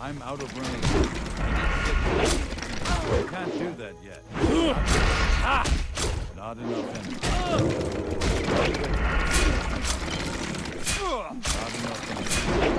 I'm out of range. I need to get closer. I can't do that yet. Not enough energy. Not enough energy.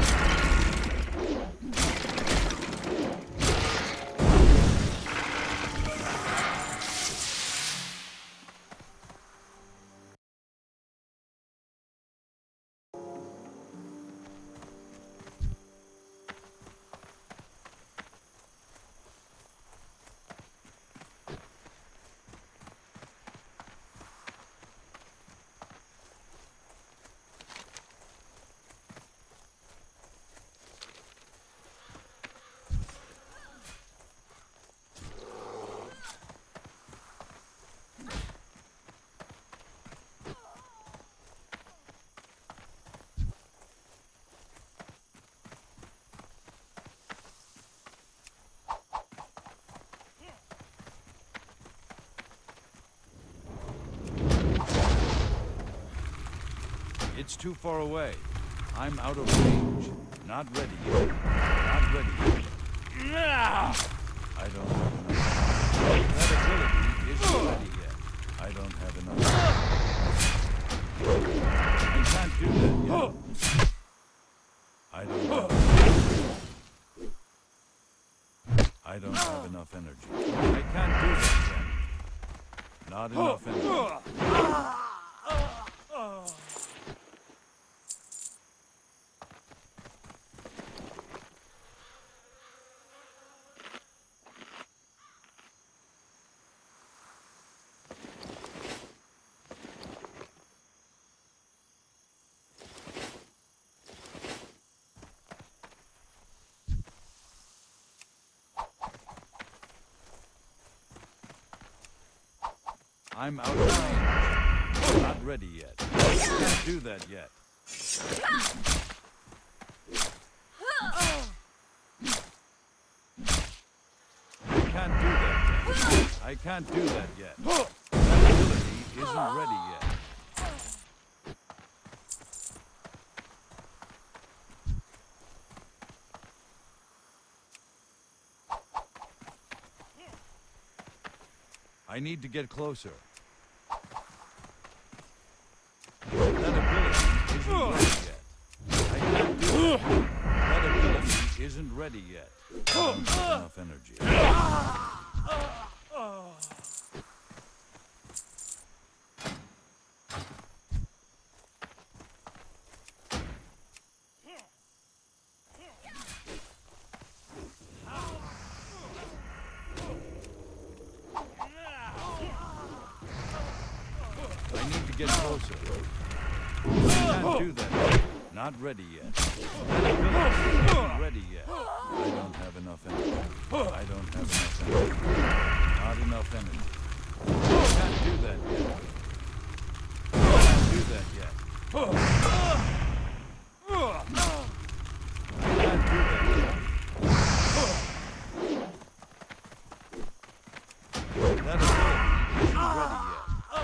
It's too far away. I'm out of range. Not ready yet. Not ready yet. I don't have enough. That ability isn't ready yet. I don't have enough. I can't do that yet. I don't have enough energy. I can't do that yet. Not enough energy. I'm out of range. Not ready yet. I can't do that yet. I can't do that yet. I can't do that yet. That ability isn't ready yet. I need to get closer. That ability isn't ready yet. I can't do it. That ability isn't ready yet. I don't have enough energy. Get closer. I can't do that. Not ready yet. That ability isn't ready yet. I don't have enough energy. I don't have enough energy. Not enough energy. I can't do that yet. I can't do that yet. I can't do that yet. That ability isn't ready yet.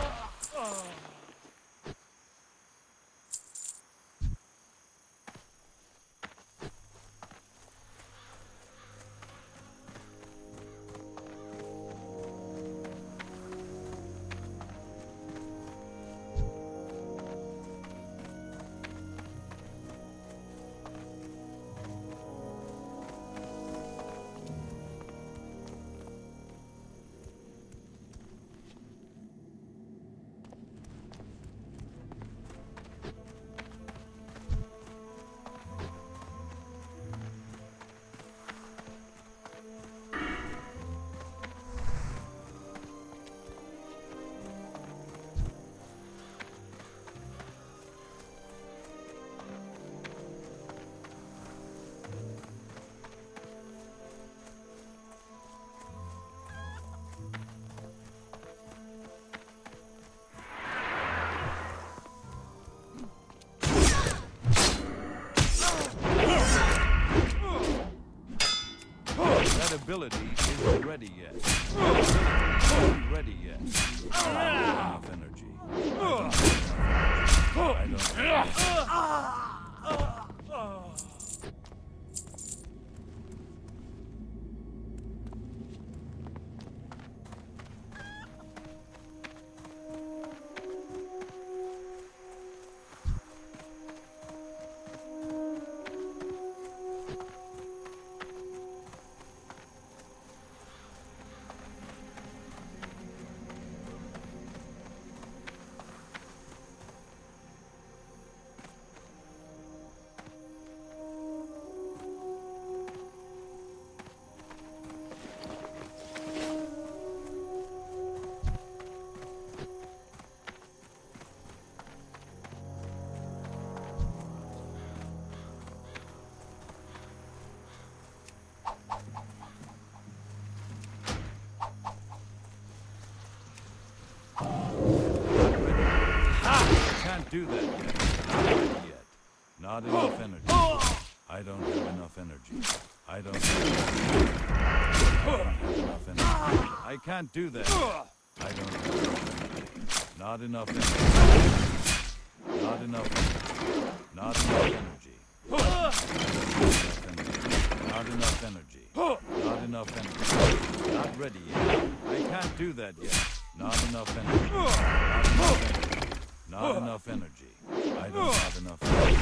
That ability isn't ready yet. That ability isn't ready yet. I don't have enough energy. I don't have enough. do that yet. Not ready yet. Not enough energy. I don't have enough energy. I don't have enough energy. I can't do that yet. I don't have enough energy. Not enough energy. Not enough energy. Not enough energy. Not enough energy. Not enough energy. Not ready yet. I can't do that yet. Not enough energy. Not enough energy. I don't have enough energy.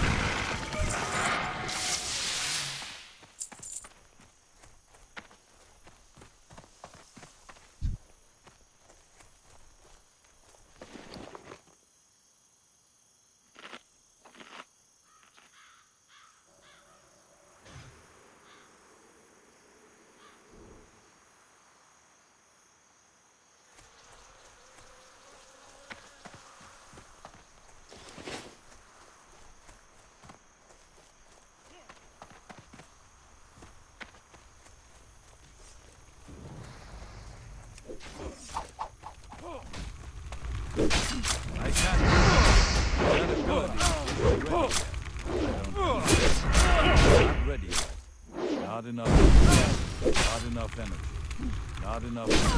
I can't. That ability isn't ready yet. Not ready yet. Not enough. Not enough energy. Not enough energy.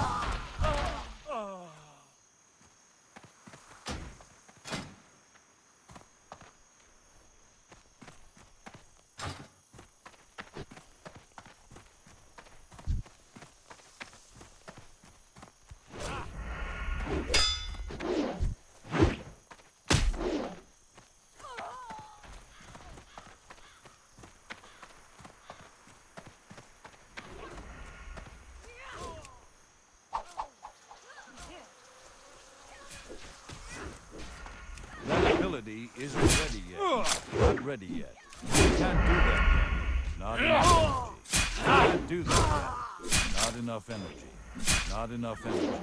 Isn't ready yet. Not ready yet. You can't do that yet. Not enough energy. You can't do that yet. Not enough energy. Not enough energy.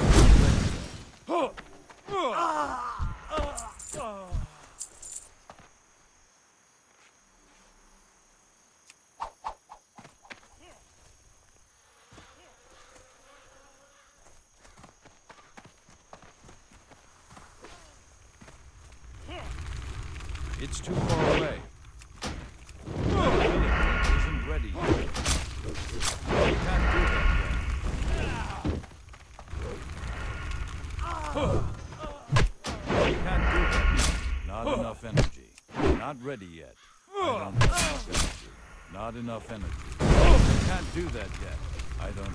It's too far away. That ability isn't ready yet. You can't do that yet. You can't do that yet. Not enough energy. Not ready yet. I don't have enough energy. Not enough energy. You can't do that yet. I don't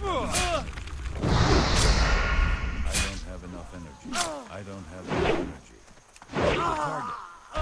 have enough energy. I don't have enough energy. The target.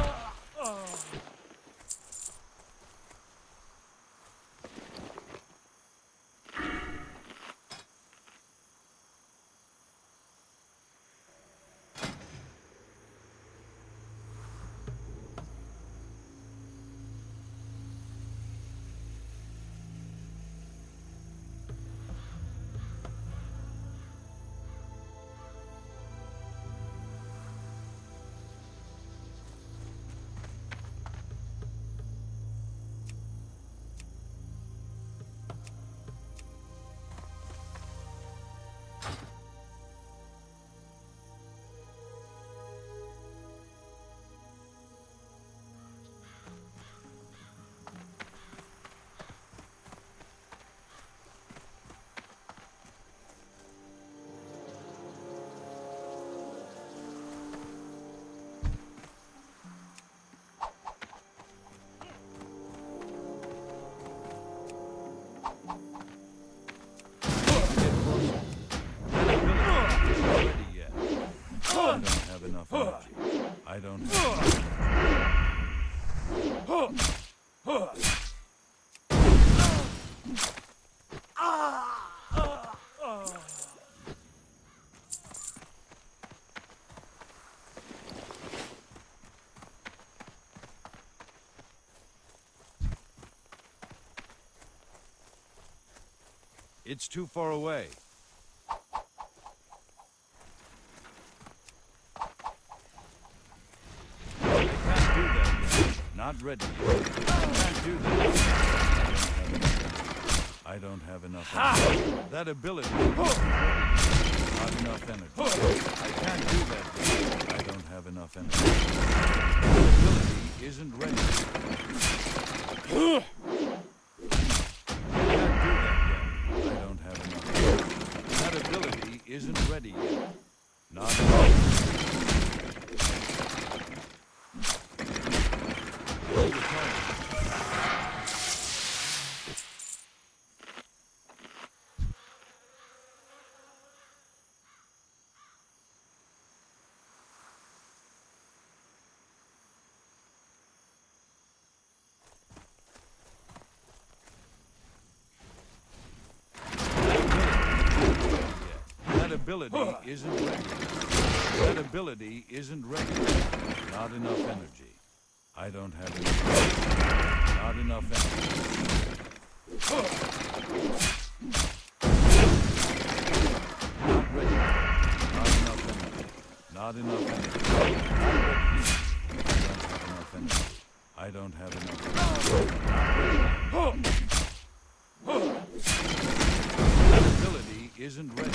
I don't have It's too far away. I can't do that yet. Not ready yet. I can't do that. I don't have enough energy. That ability. Not enough energy. I can't do that yet. I don't have enough enough energy. That ability isn't ready. I don't have enough energy. That ability isn't ready yet. Not enough. That ability isn't ready. That ability isn't ready. Not enough energy. I don't have enough. Not enough energy. Not ready. Not enough energy. Not enough energy. I don't have enough energy. That ability isn't ready.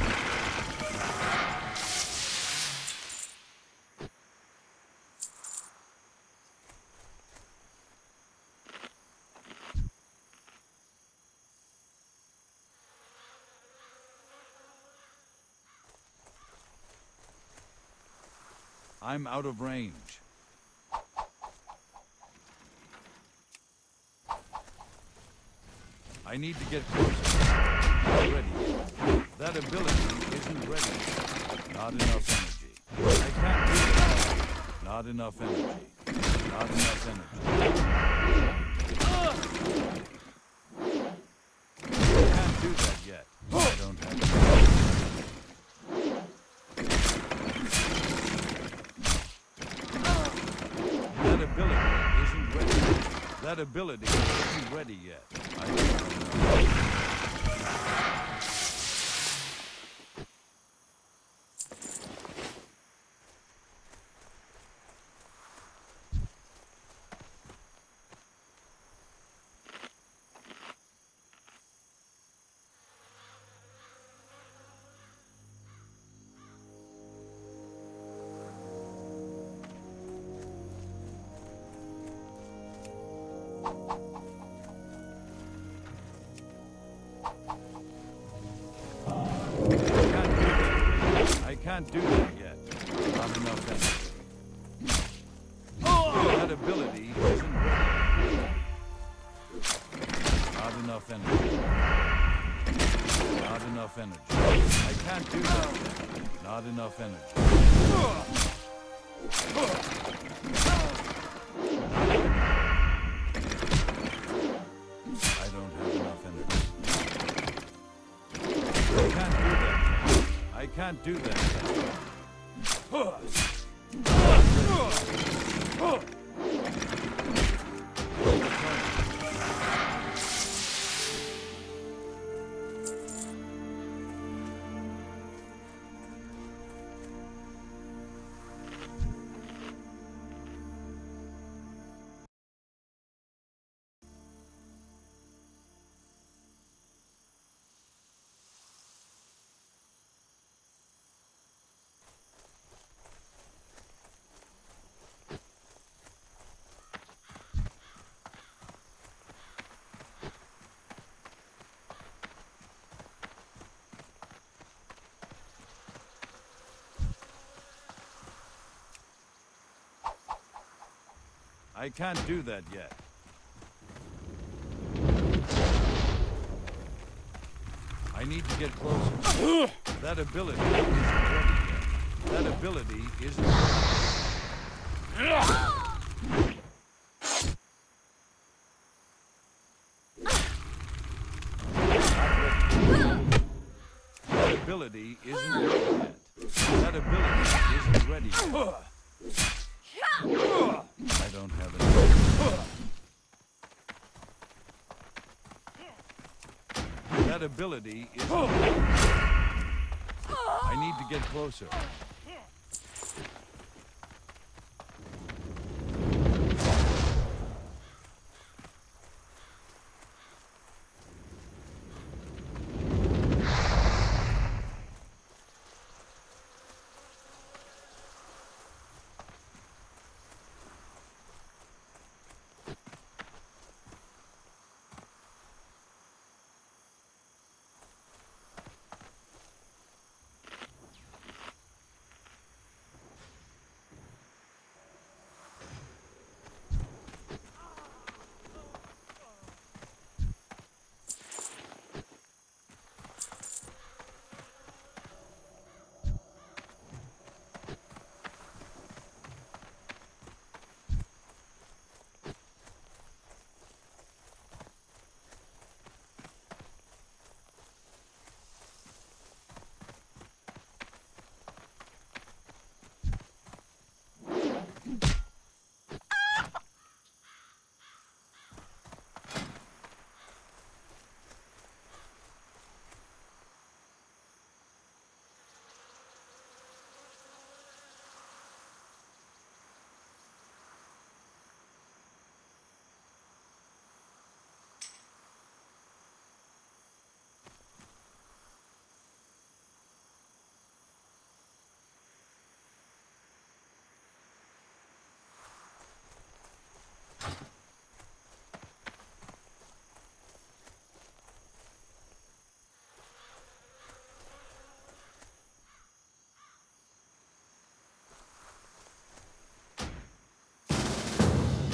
I'm out of range. I need to get closer. Not ready. That ability isn't ready. Not enough energy. I can't do that. Not enough energy. Not enough energy. I can't do that yet. I don't have enough. That ability isn't ready. That ability isn't ready yet. I don't have enough. I can't do that yet. Not enough energy. That ability isn't ready. Not enough energy. Not enough energy. I can't do that yet. Not enough energy. I don't have enough energy. I can't do that yet. I can't do that yet. I need to get closer. That ability isn't ready yet. That ability isn't ready. That ability isn't ready yet. That ability isn't ready yet. I don't have enough. That ability isn't ready. I need to get closer.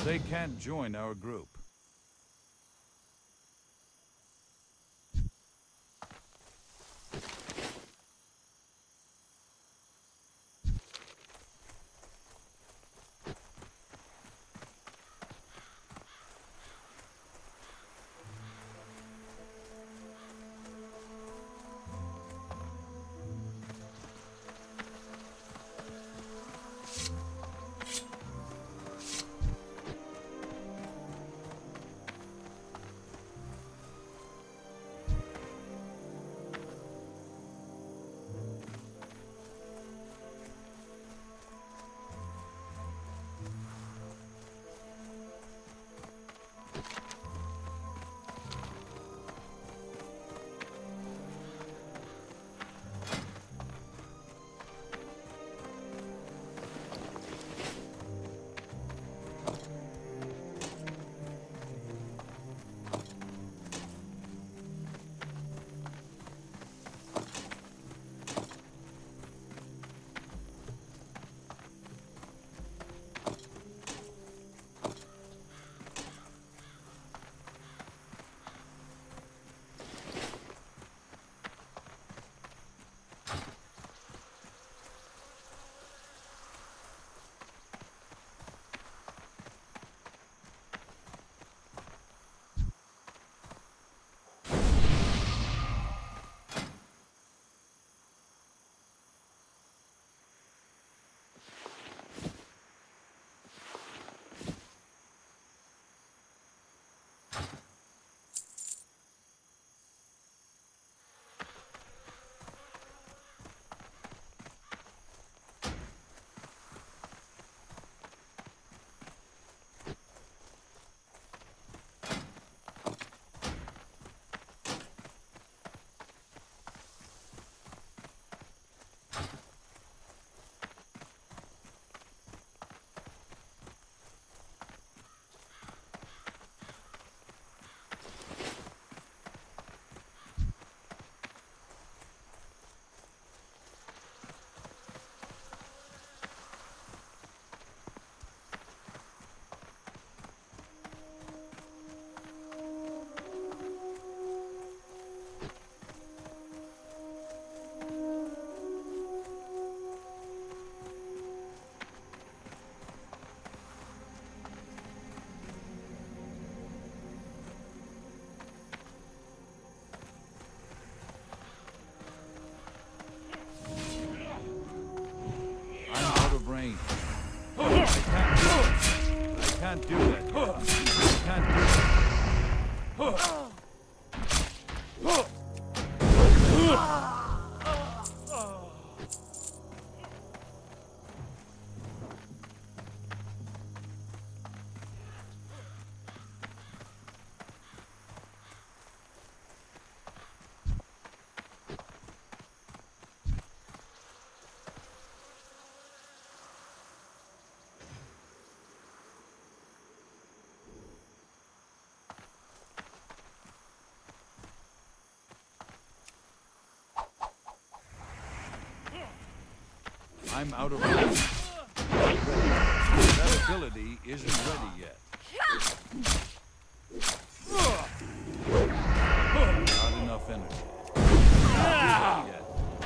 They can't join our group. Can't do that. Can't do that. I'm out of range. That ability isn't ready yet. Not enough energy. Not yet.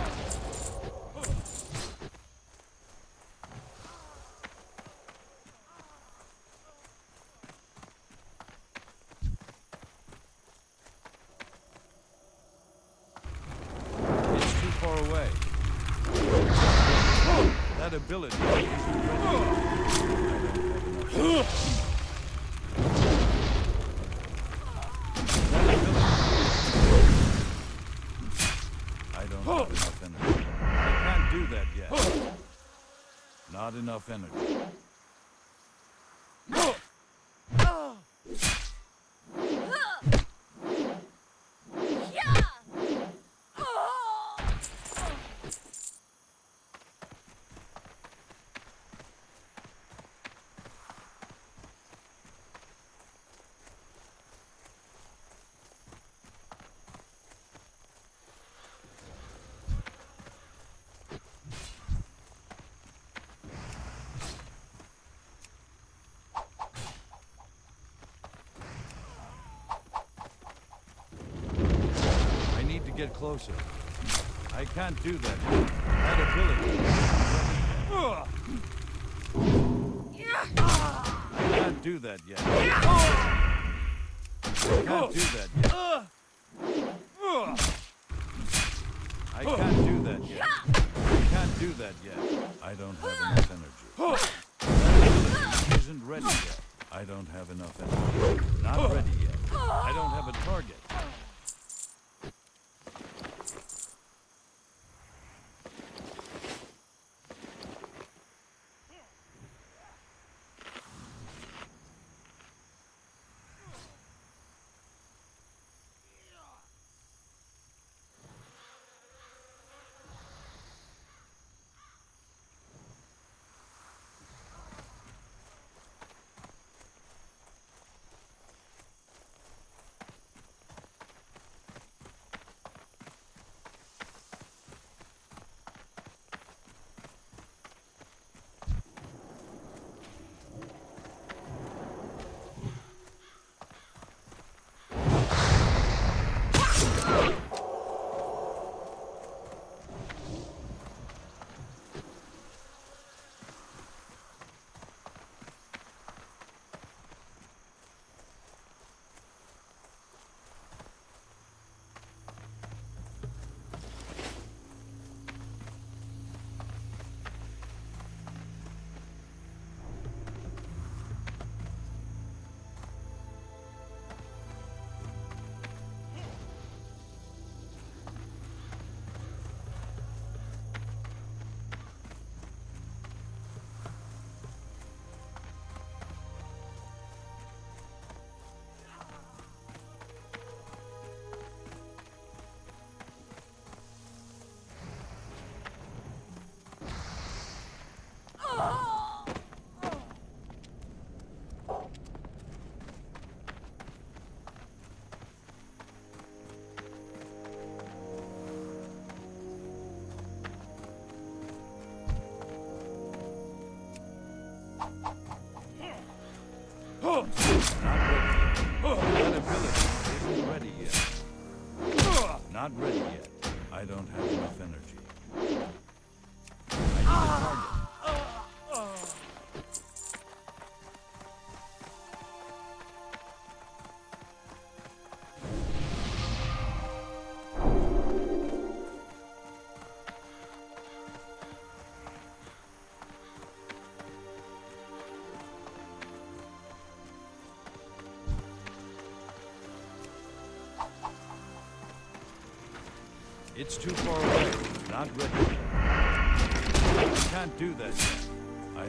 It's too far away. That ability isn't ready. I don't have enough energy. I can't do that yet. Not enough energy. get closer. I can't do that. That ability I can't do that yet. I can't do that yet. I can't do that yet. I can't do that yet. I don't have enough energy. That ability isn't ready yet. I don't have enough energy. Not ready yet. I don't have a target. Not ready yet. That ability isn't ready yet. Not ready yet. I don't have enough energy. I need a target. It's too far away. Not ready yet. I can't do that yet. I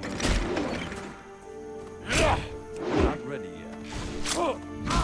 don't. Not ready yet.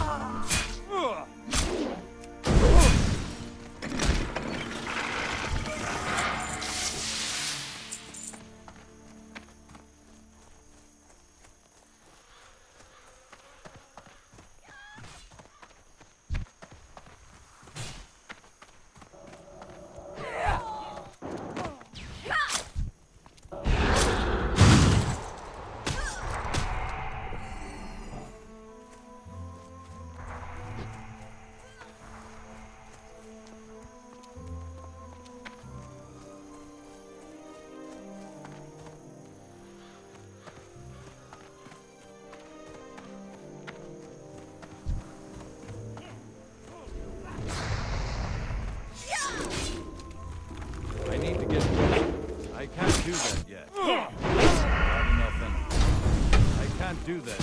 I can't do that yet. Not enough energy. I can't do that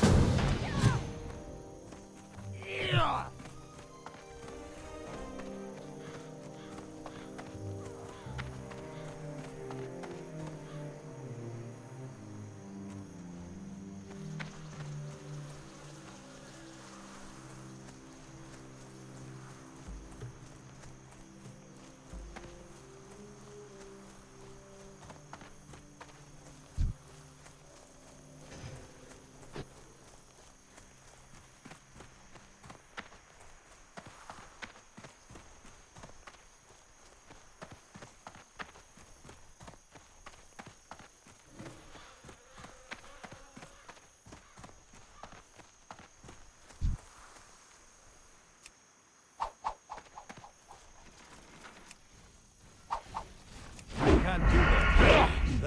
yet.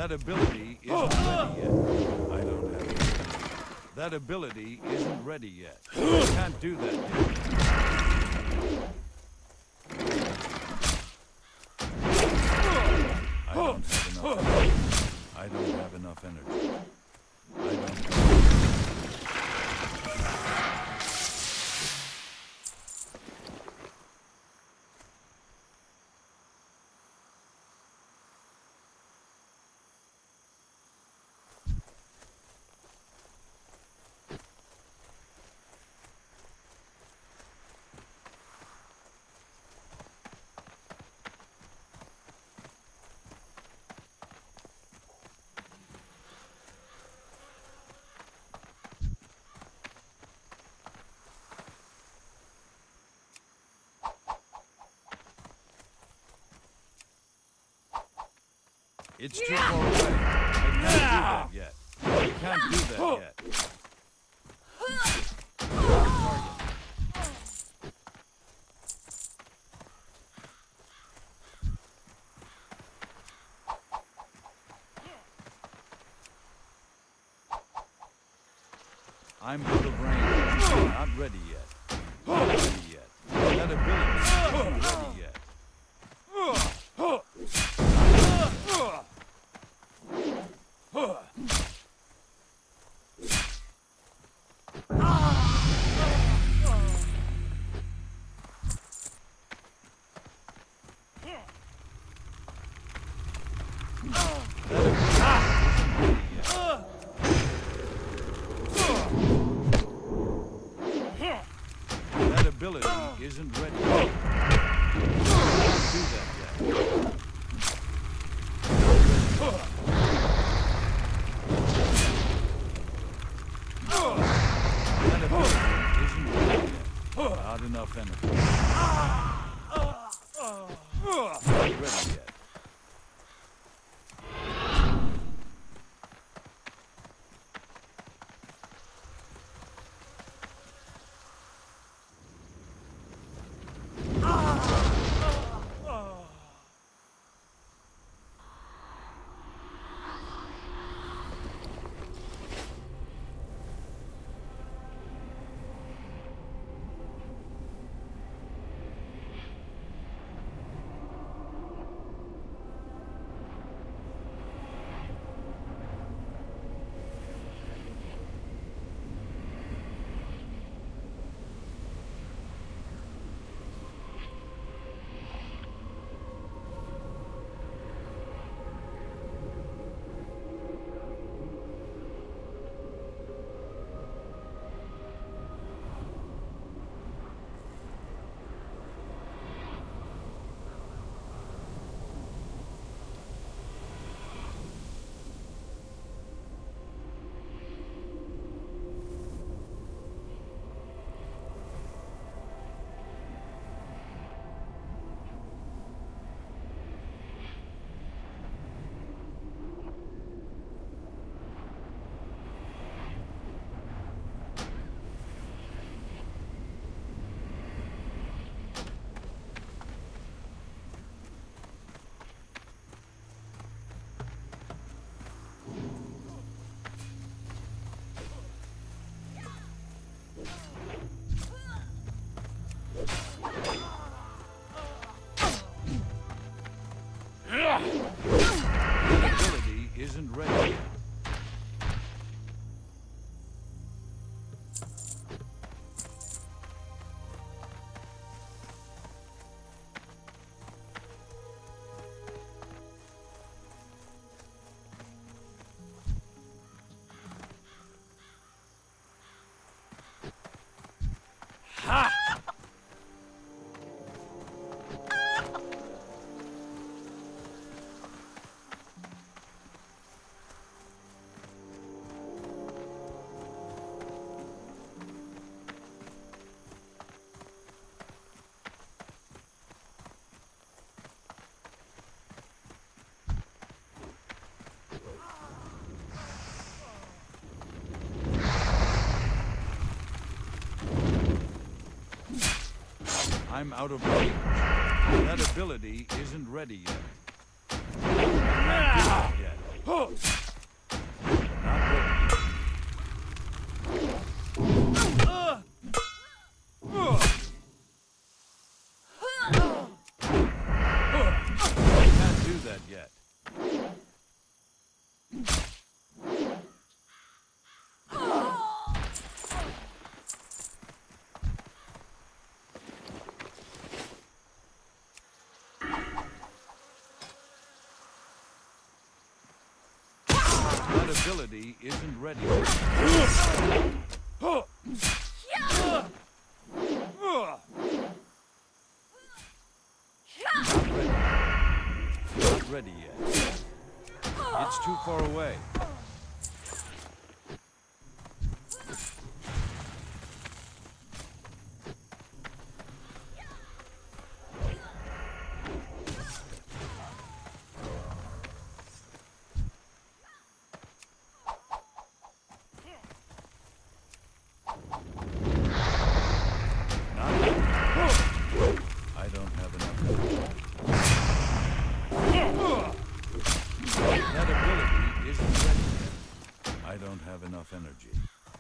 That ability isn't ready yet. I don't have enough energy. That ability isn't ready yet. I can't do that yet. I don't have enough energy. I don't have enough energy. I don't have enough energy. It's too far away. I can't do that yet. I can't do that yet. Target. I'm out of range. Not ready yet. Not ready yet. That ability isn't ready yet. That ability isn't ready yet. Can't do that yet. That ability isn't ready yet. Not enough energy. Not ready yet. That ability isn't ready yet. Ha! I'm out of range. That ability isn't ready yet. I can't do it yet. That ability isn't ready yet. Not ready yet. It's too far away. Enough energy.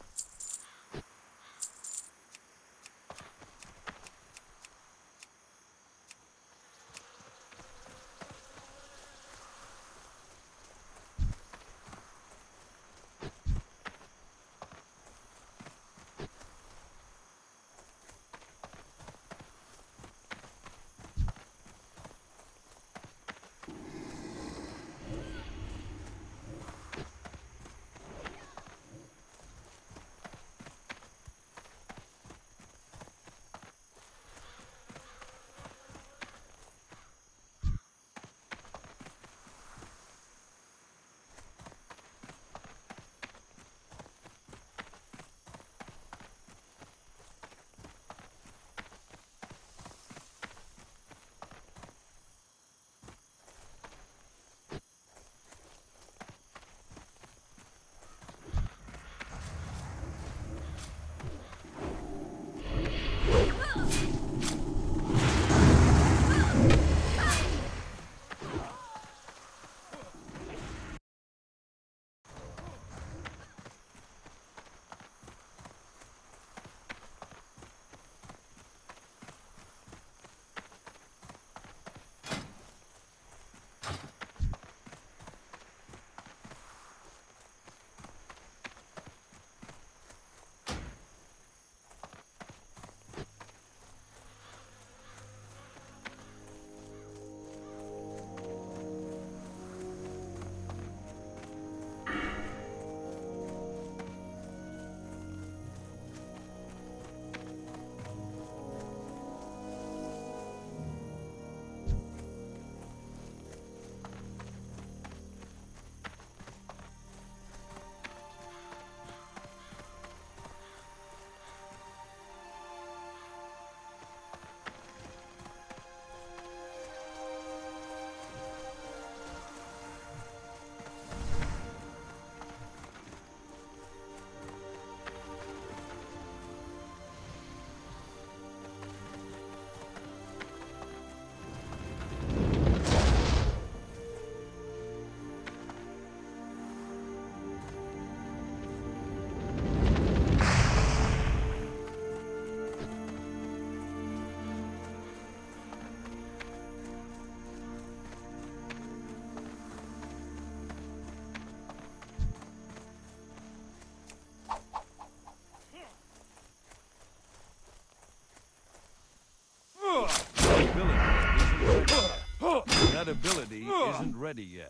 That ability isn't ready yet.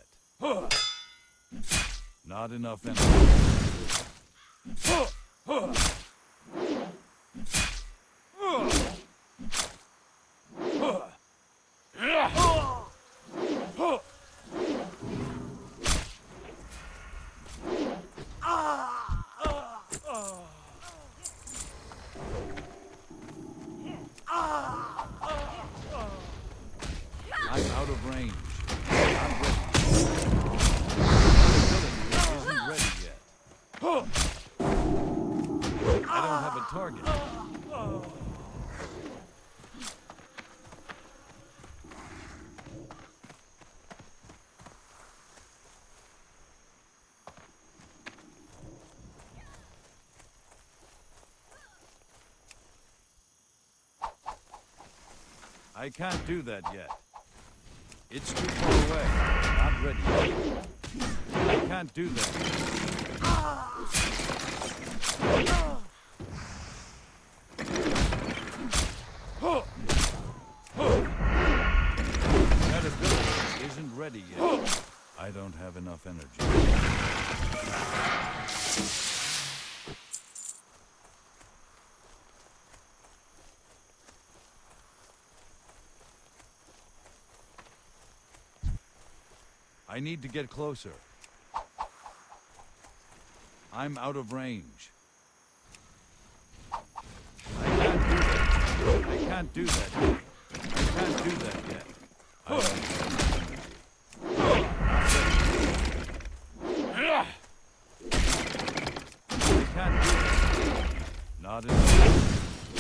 Not enough energy. I'm out of range. Not ready. That ability isn't ready yet. I don't have a target. I can't do that yet. It's too far away. Not ready yet. I can't do that. That ability isn't ready yet. I don't have enough energy. I need to get closer. I'm out of range. I can't do that yet. I can't do that yet. I don't I can't do that. Not enough.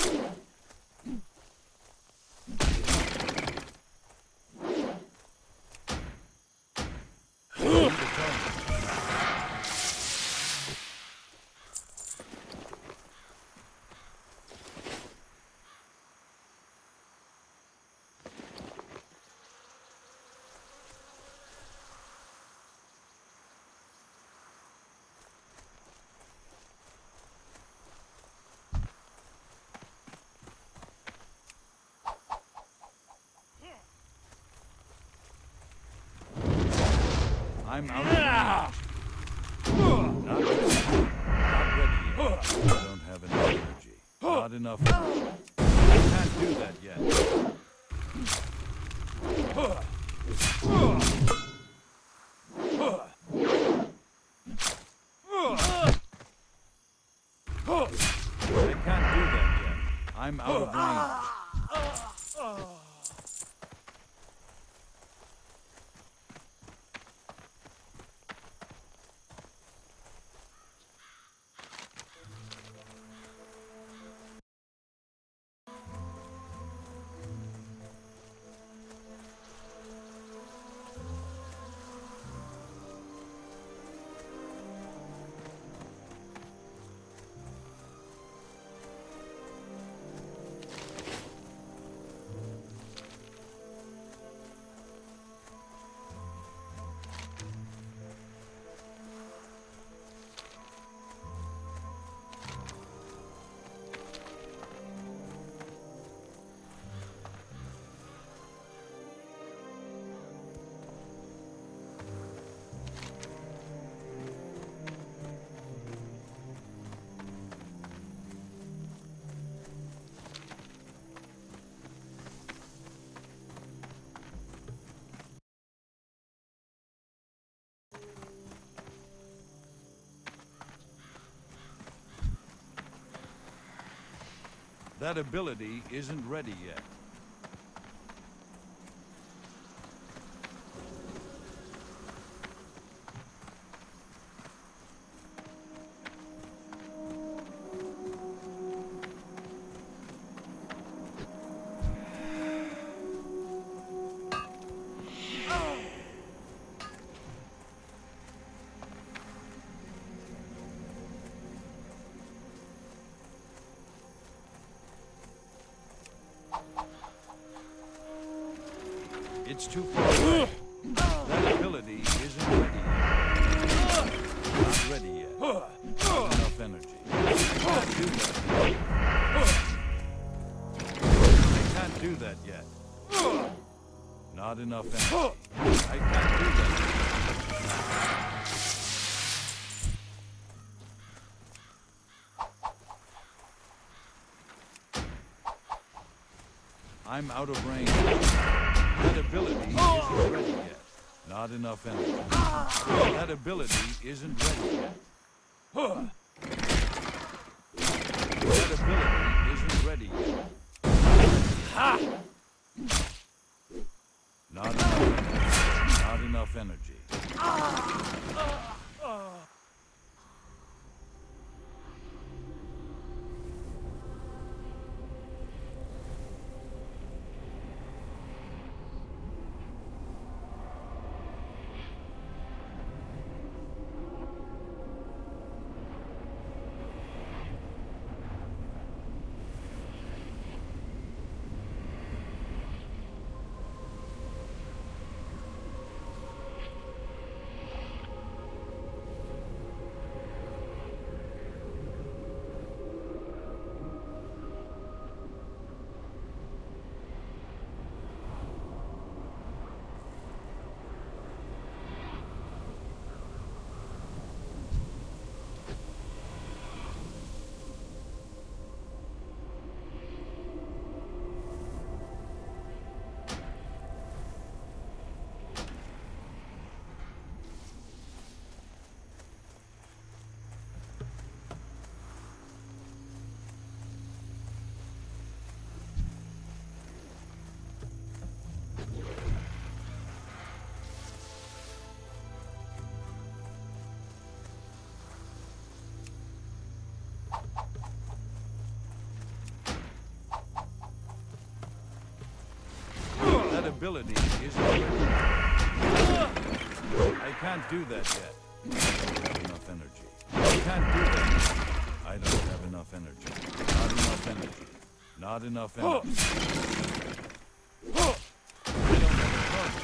I'm out of range. Not ready. Not ready yet. I don't have enough energy. Not enough. I can't do that yet. I can't do that yet. I'm out of range. That ability isn't ready yet. It's too far away. That ability isn't ready yet. Not ready yet. Not enough energy. I can't do that yet. I can't do that yet. Not enough energy. I can't do that yet. I'm out of range. That ability isn't ready yet. Not enough energy. That ability isn't ready yet. That ability isn't ready yet. Not enough energy. Not enough energy. ability isn't ready. I can't do that yet. I don't have enough energy. I can't do that yet. I don't have enough energy. Not enough energy. Not enough energy. I don't have a target.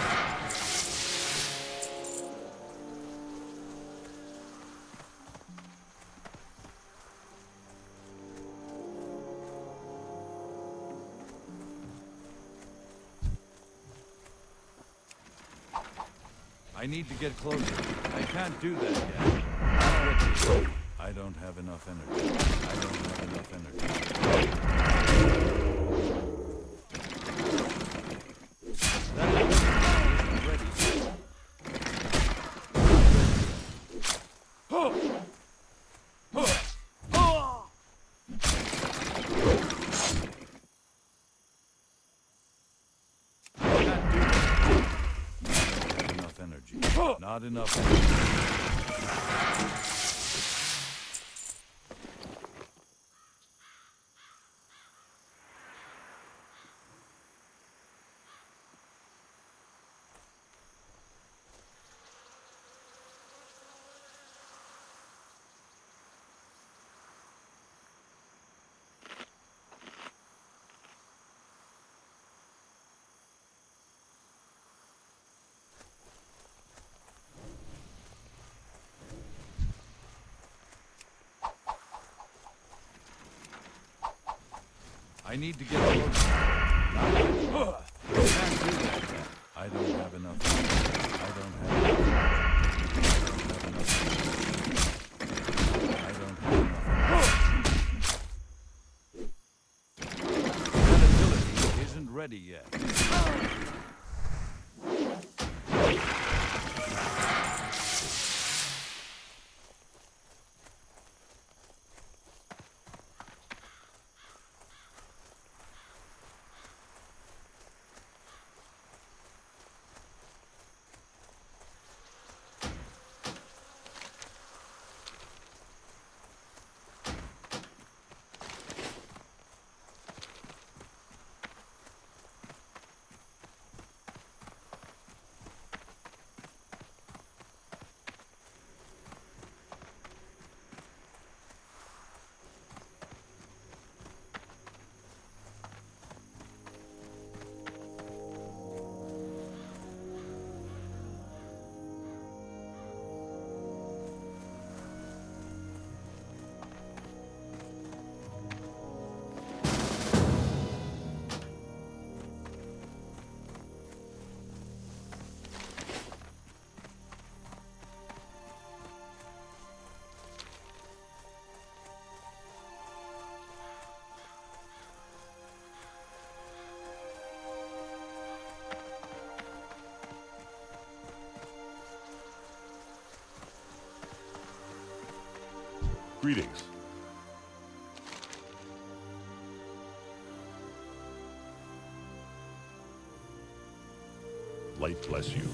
I need to get closer. I can't do that yet. Not ready. I don't have enough energy. I don't have enough energy. That ability isn't ready. Not enough energy. I need to get closer. Not ready. I can't do that yet. I don't have enough energy. I don't have enough energy. I don't have enough energy. That ability isn't ready yet. Greetings. Light bless you.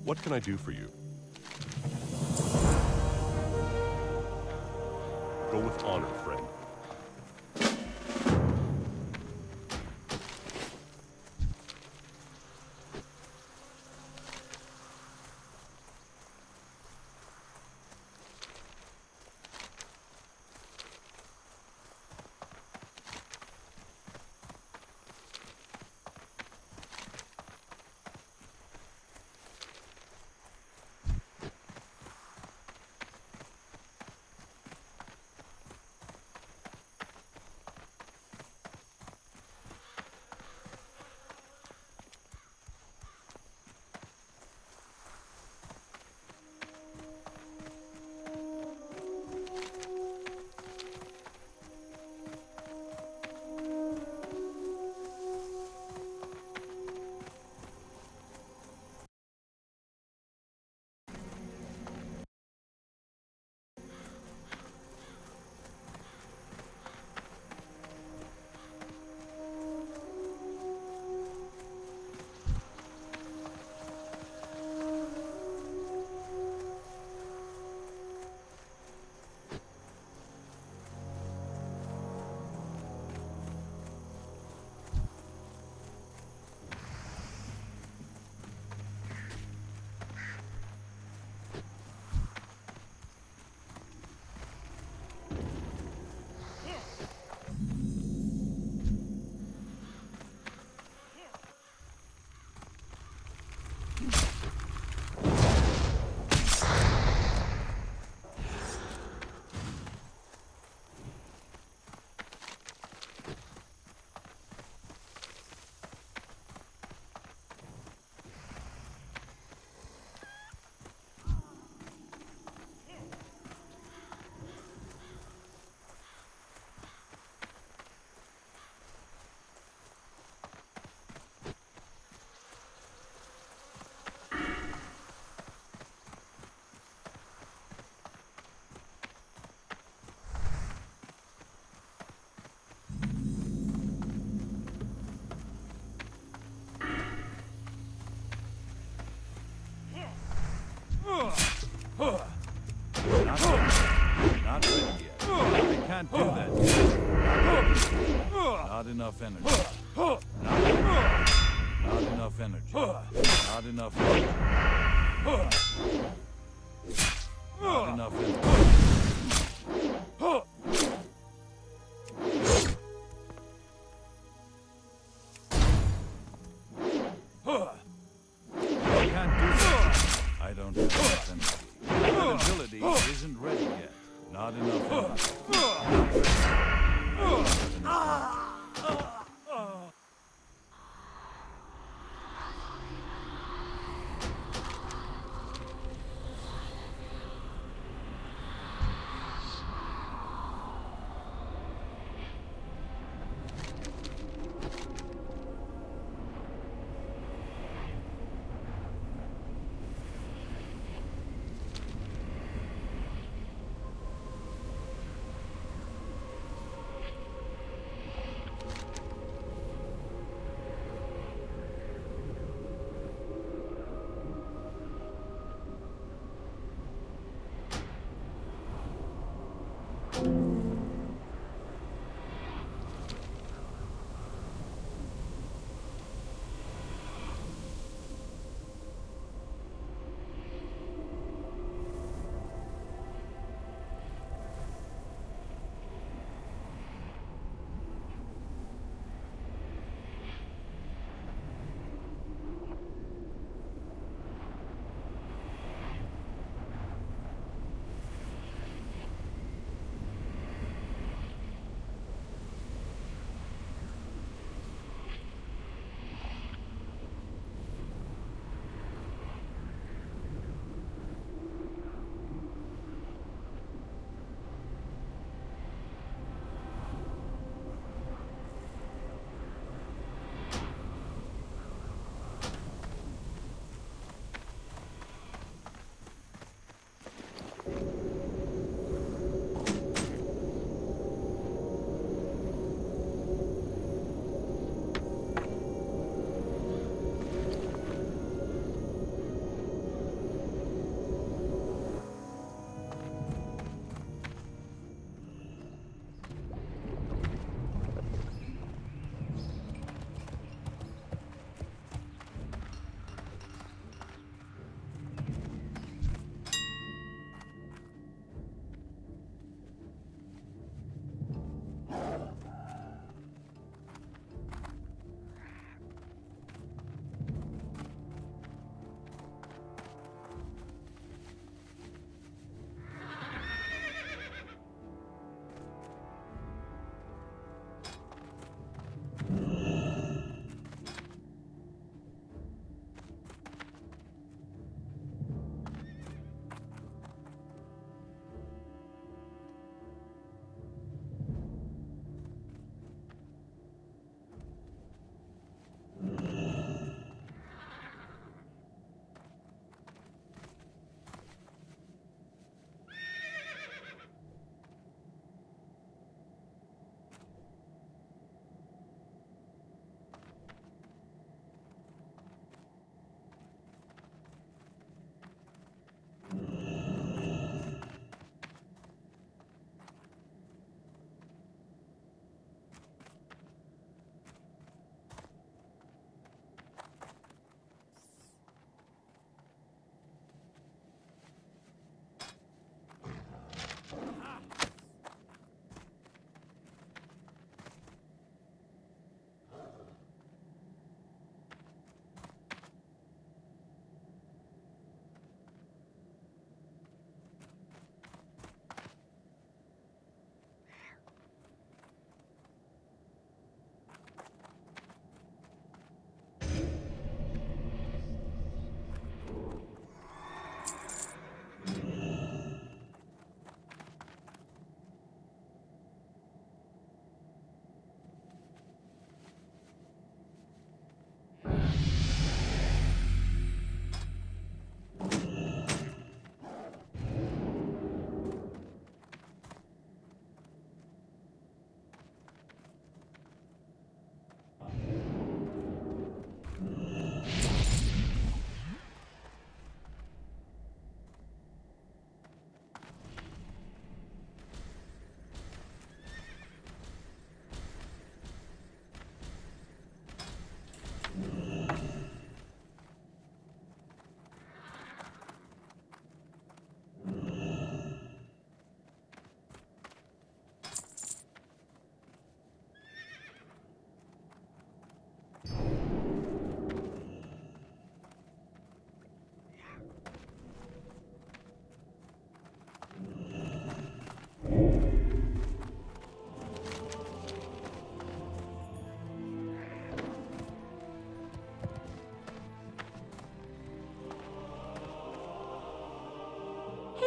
What can I do for you? Go with honor, friend. Not ready yet. I can't do that yet. Not enough energy. Not enough energy. Not enough energy. Not enough energy. I can't do that. I don't have enough energy. My ability isn't ready yet. Not enough energy. I don't have enough energy.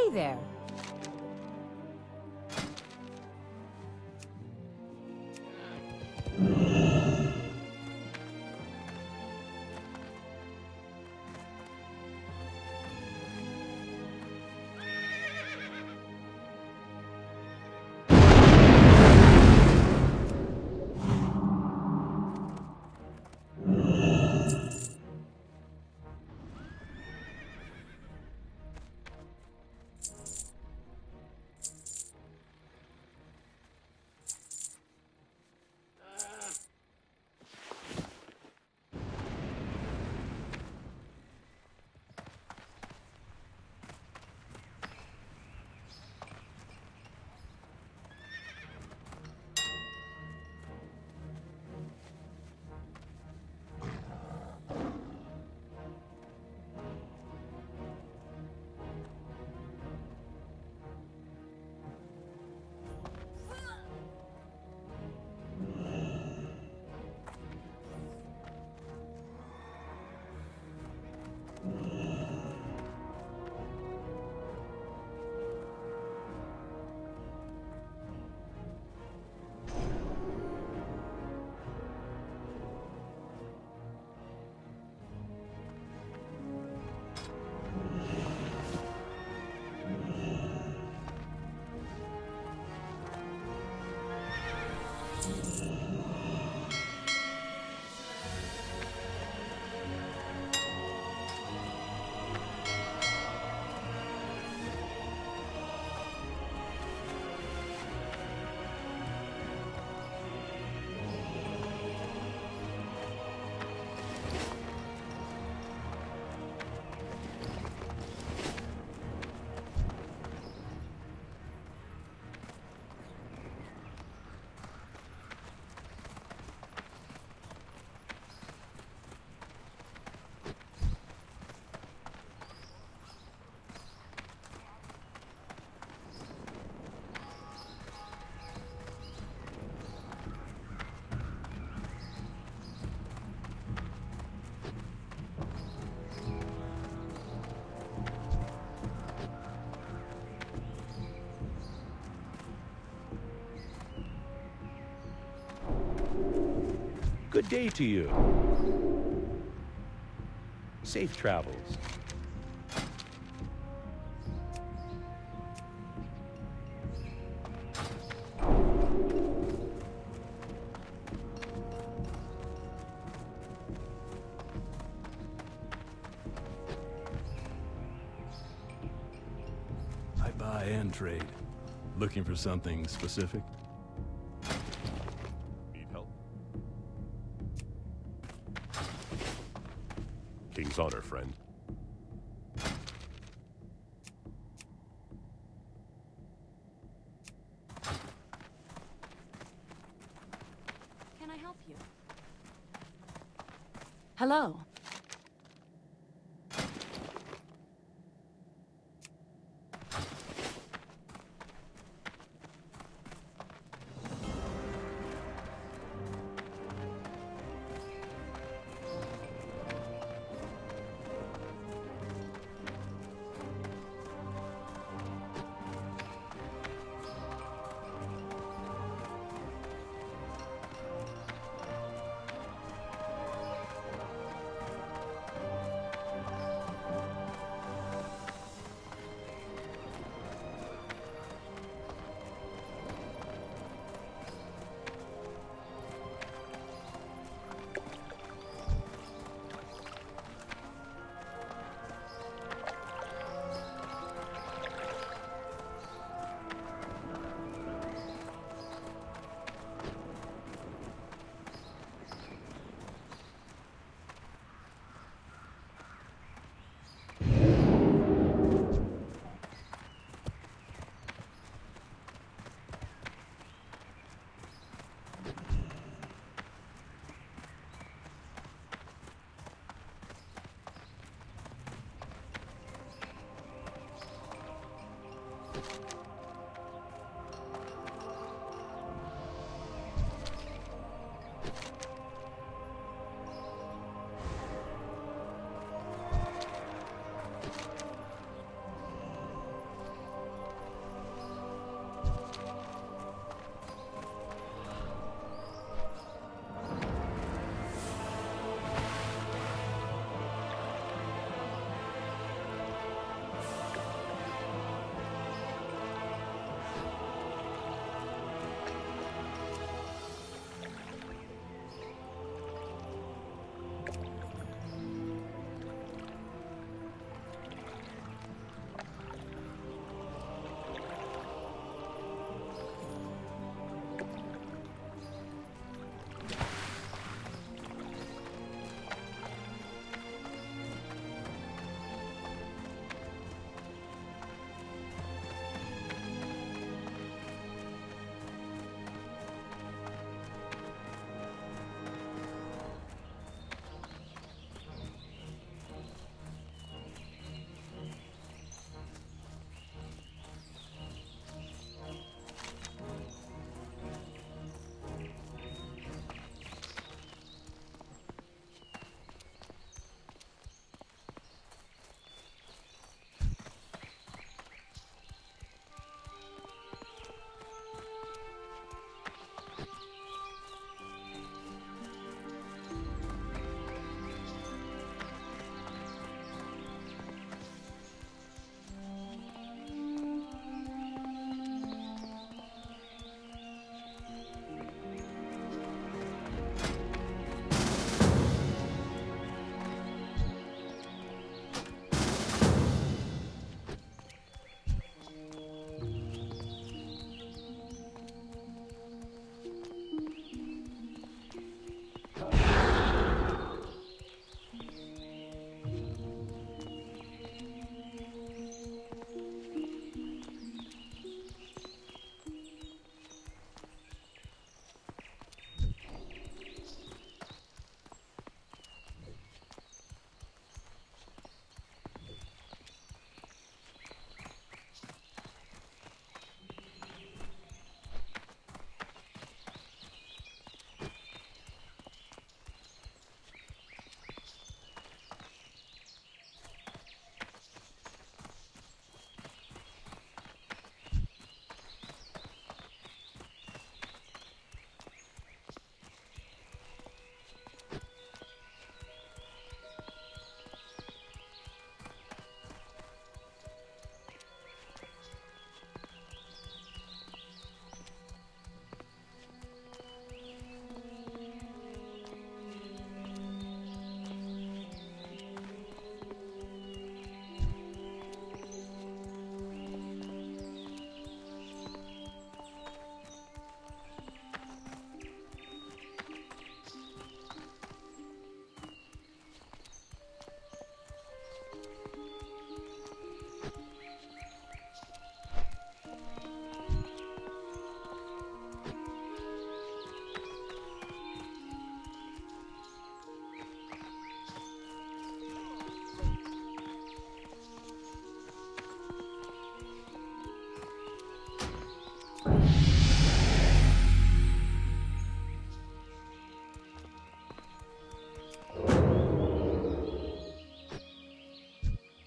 Hey there. Good day to you. Safe travels. I buy and trade. Looking for something specific? Need help? King's honor, friend. Can I help you? Hello.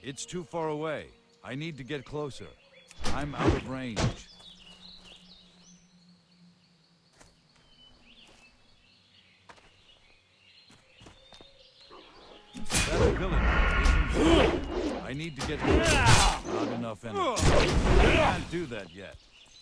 It's too far away. I need to get closer. I'm out of range. That ability isn't... I need to get closer. Not enough energy. I can't do that yet.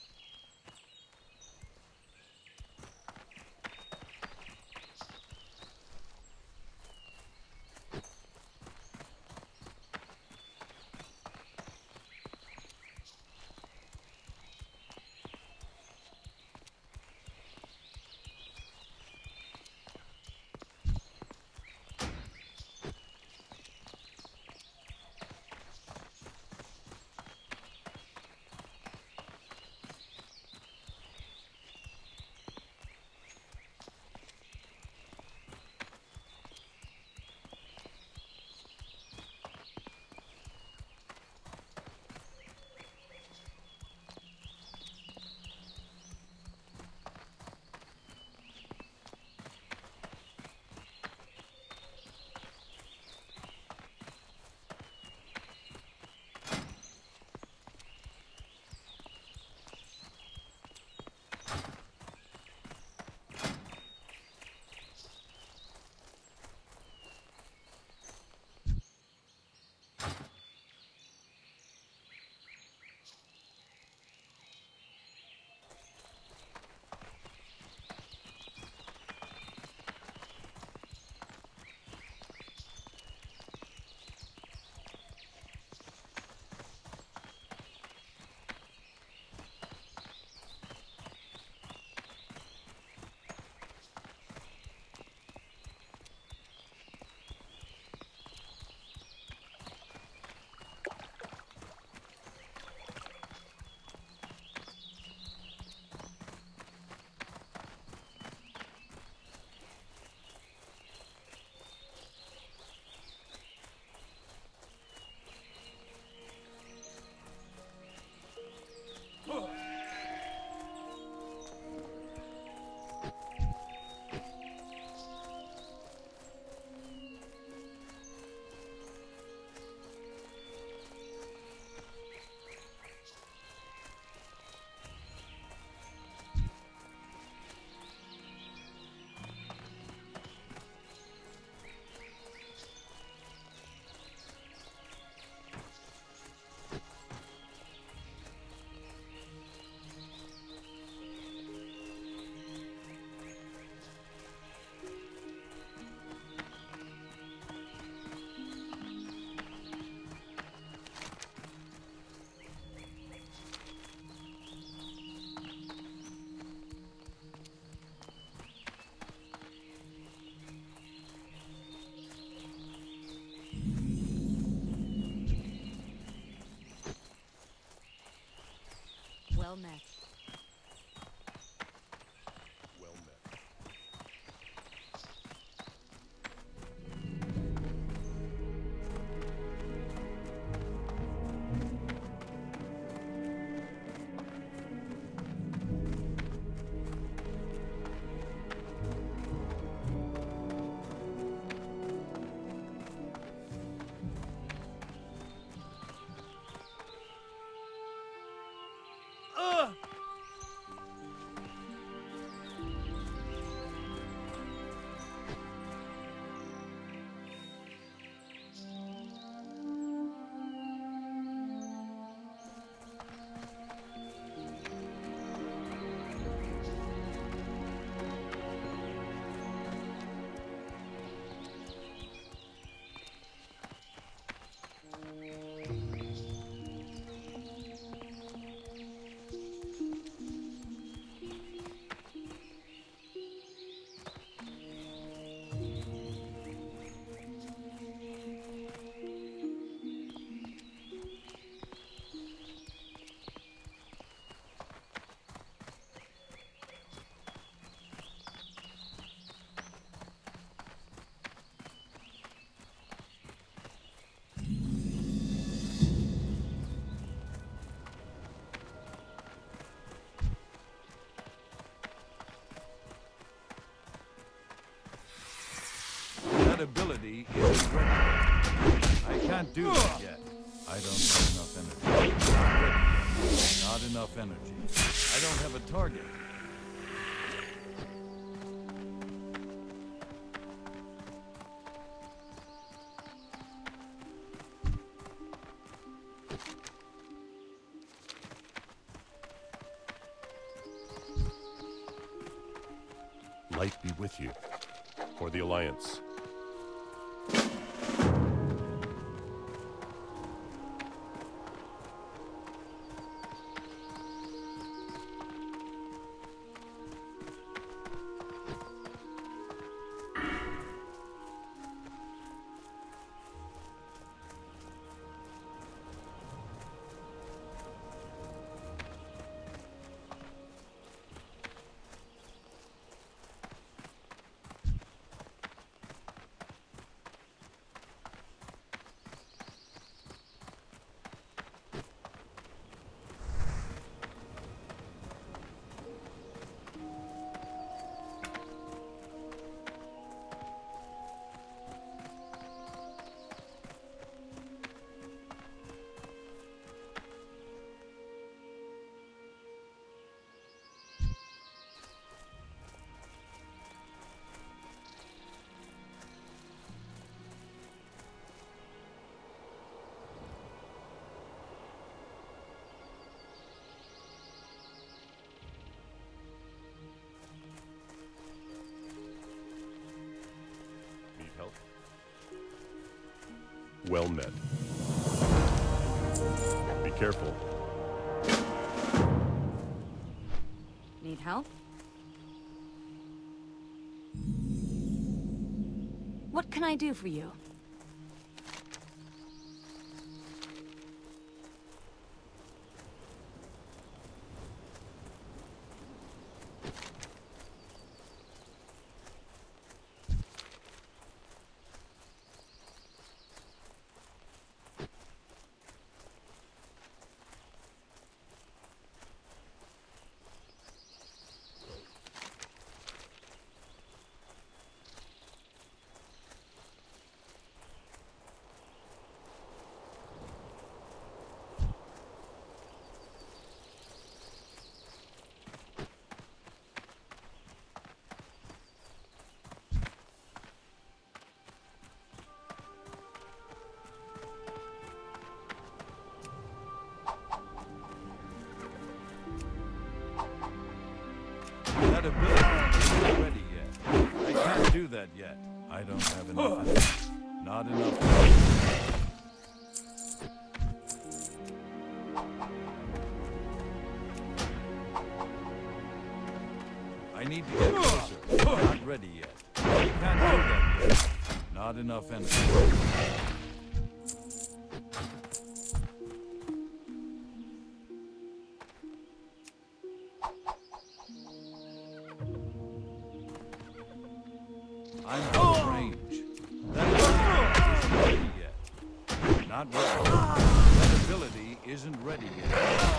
Well met. Well met. That ability is ready. I can't do that yet. I don't have enough energy. Not ready yet. Not enough energy. I don't have a target. Light be with you. For the Alliance. Need help? Well met. Be careful. Need help? What can I do for you? That ability isn't ready yet. I can't do that yet. I don't have enough energy. Not enough energy. I need to get closer. Not ready yet. I can't do that yet. Not enough energy. I'm out of range. That ability isn't ready yet. Not ready. That ability isn't ready yet.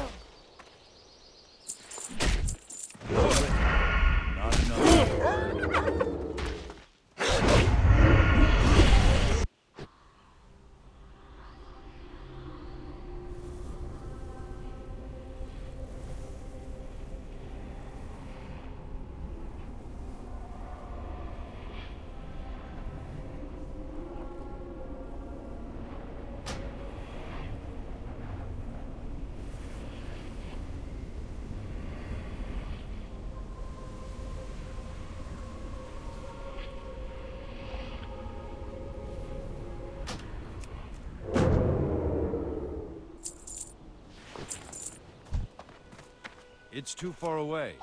Not ready. Not enough. It's too far away.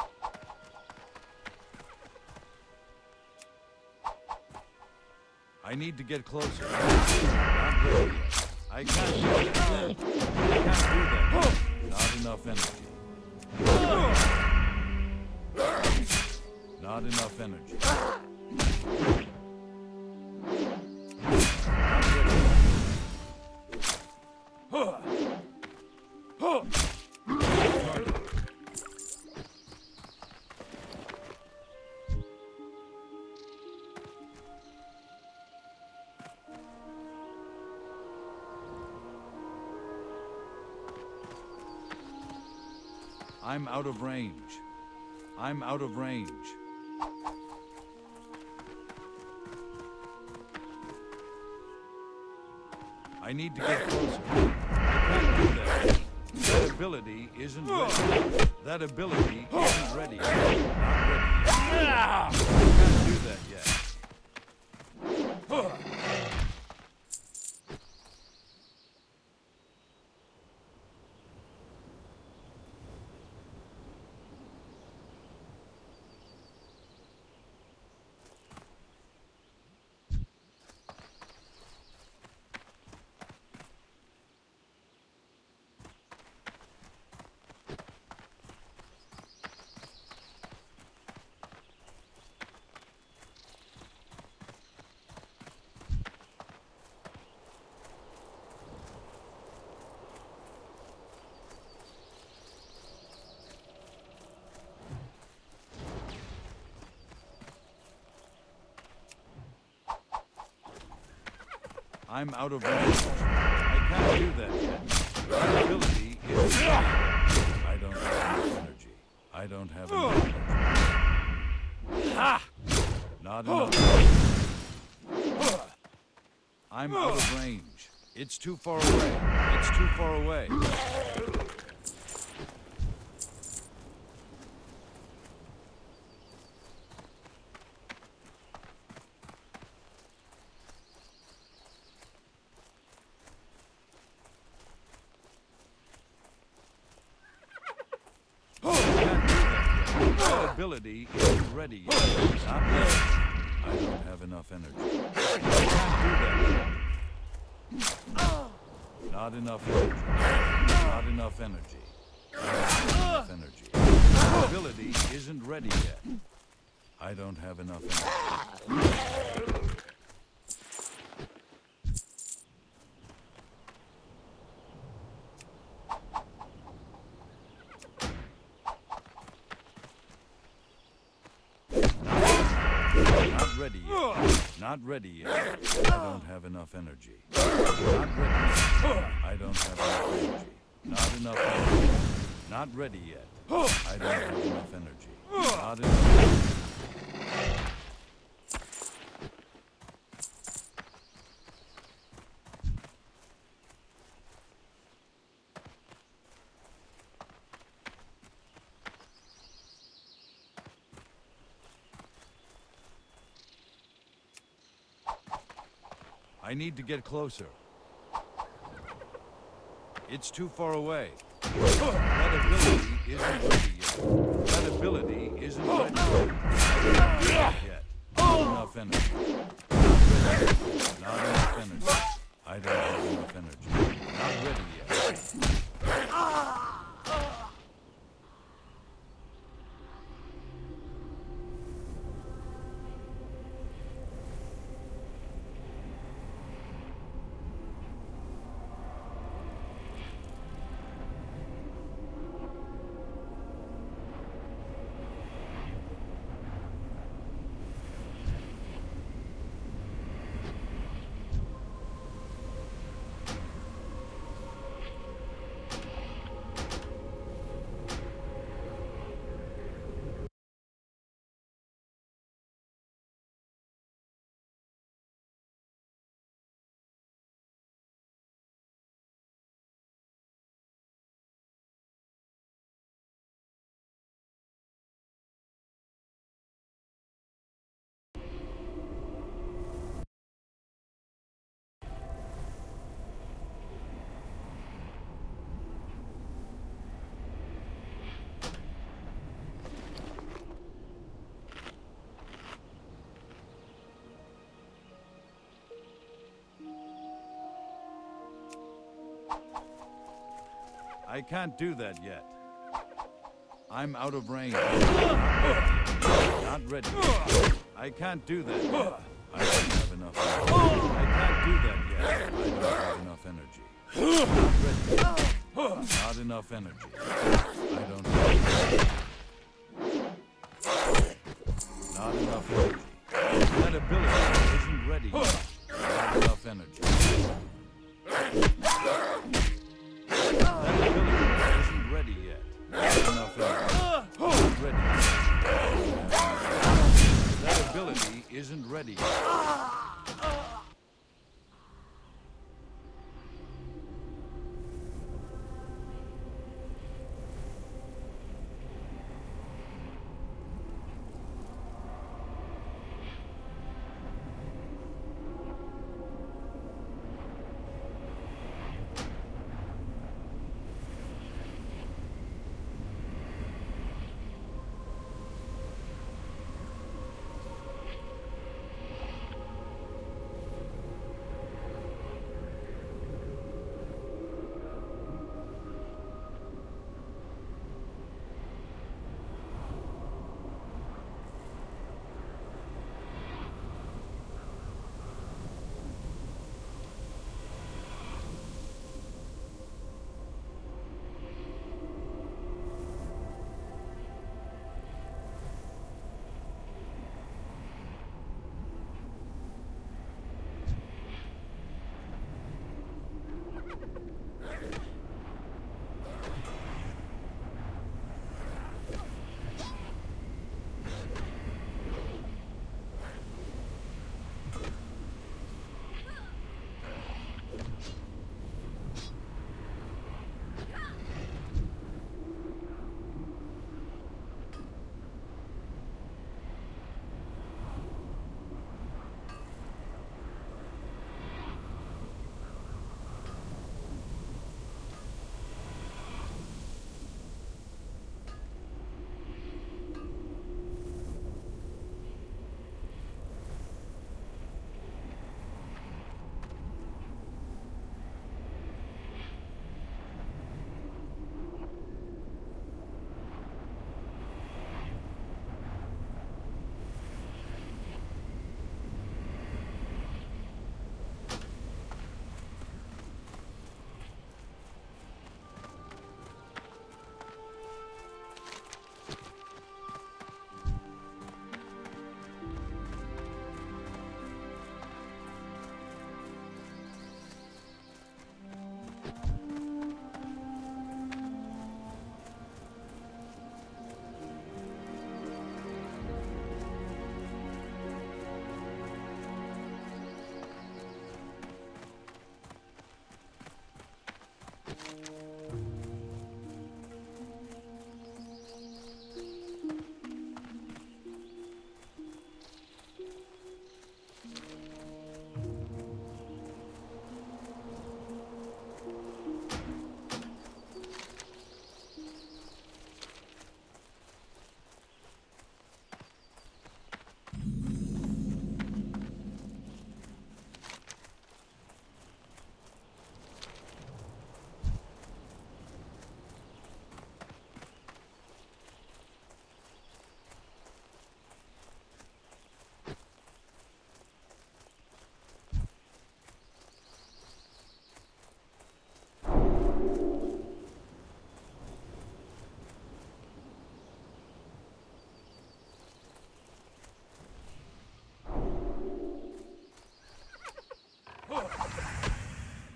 I need to get closer. Not ready yet. I can't do that. I can't do that. Not enough energy. Not enough energy. I'm out of range. I'm out of range. I need to get closer. I can't do that. That ability isn't ready. That ability isn't ready. Not ready yet. I can't do that yet. I'm out of range. I can't do that yet. That ability is... I don't have enough energy. I don't have enough energy. Ha! Not enough. I'm out of range. It's too far away. It's too far away. Ability isn't ready yet. Not yet. I don't have enough energy. I can't do that. Not enough energy. Not enough energy. Not enough energy. Ability isn't ready yet. I don't have enough energy. Ready yet. Not ready yet. I don't have enough energy. Not ready yet. I don't have enough energy. Not enough energy. Not ready yet. I don't have enough energy. Not enough energy. I need to get closer. It's too far away. That ability isn't ready yet. That ability isn't ready yet. Not enough energy. Not ready. Not enough energy. I don't have enough energy. Not ready yet. I can't do that yet. I'm out of range. Not ready. I can't do that yet. I don't have enough energy. I can't do that yet. I don't have enough energy. Not ready. Not enough energy. I don't have not enough energy. That ability isn't ready yet. Not enough energy. That ability isn't ready yet. Not enough energy.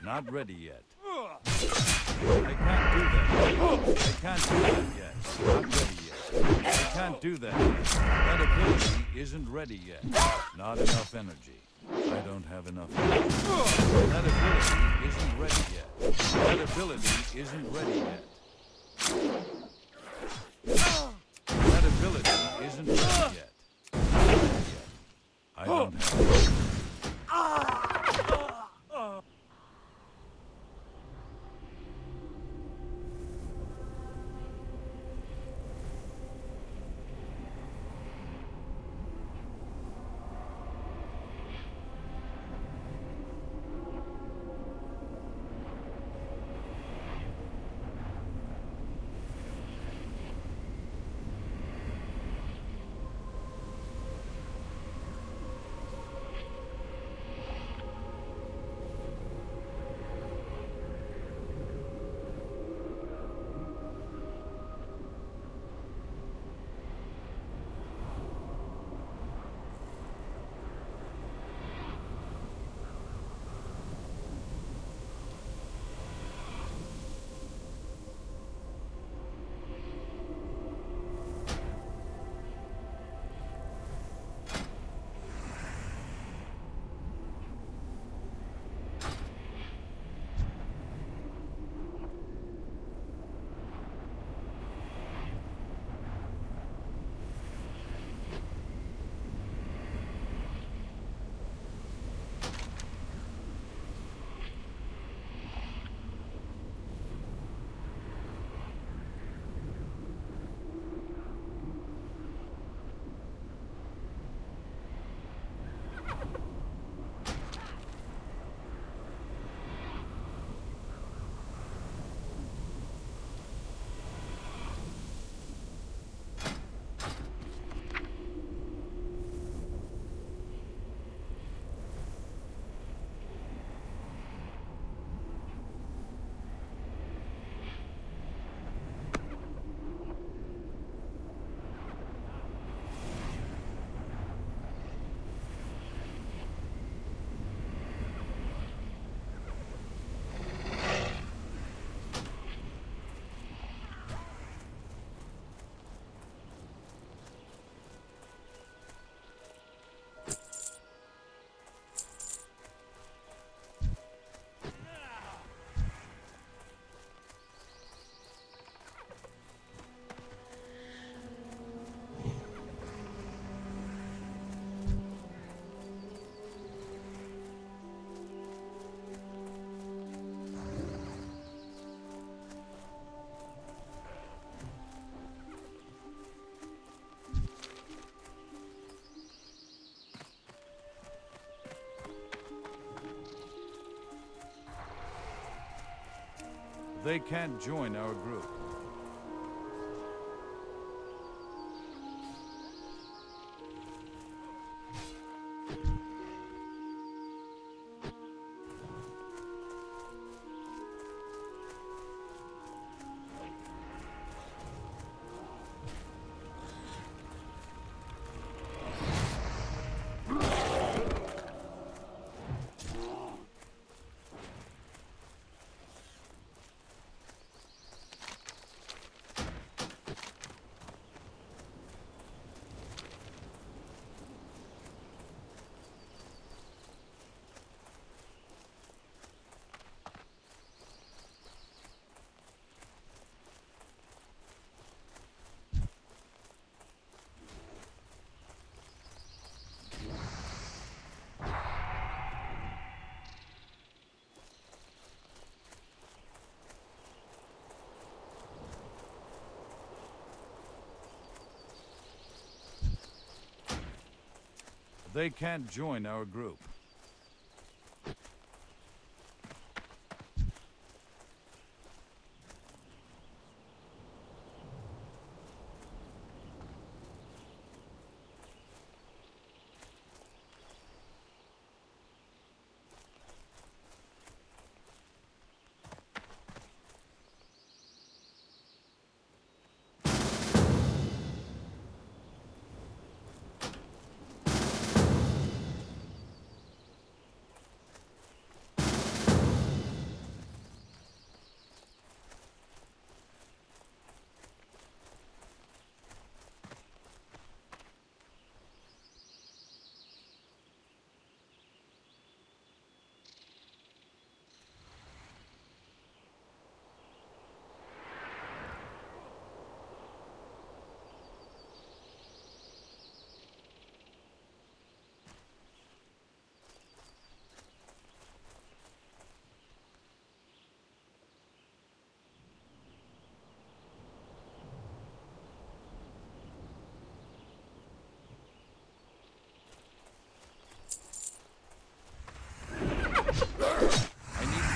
Not ready yet. I can't do that. I can't do that yet. Not ready yet. I can't do that yet. That ability isn't ready yet. Not enough energy. I don't have enough energy. That ability isn't ready yet. That ability isn't ready yet. That ability isn't ready yet. Not ready yet. I don't have enough. They can't join our group. They can't join our group.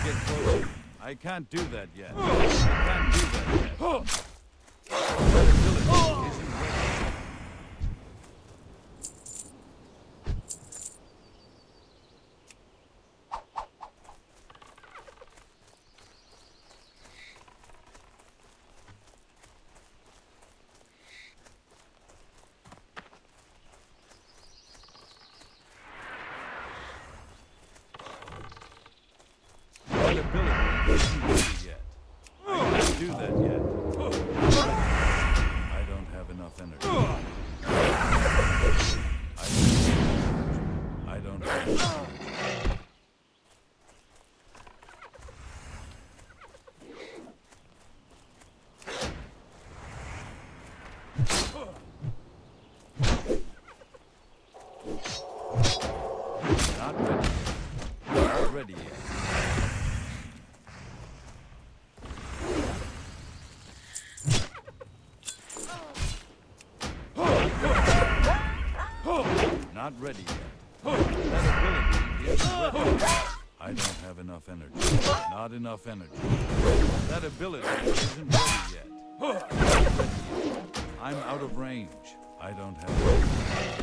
get closer. I can't do that yet. I can't do that yet. That ability isn't ready. That ability isn't ready yet. I can't do that yet. I don't have enough energy. I don't have enough energy. Not ready. Not ready yet. Not ready yet. That ability isn't ready. I don't have enough energy. Not enough energy. That ability isn't ready yet. Not ready yet. I'm out of range. I don't have energy.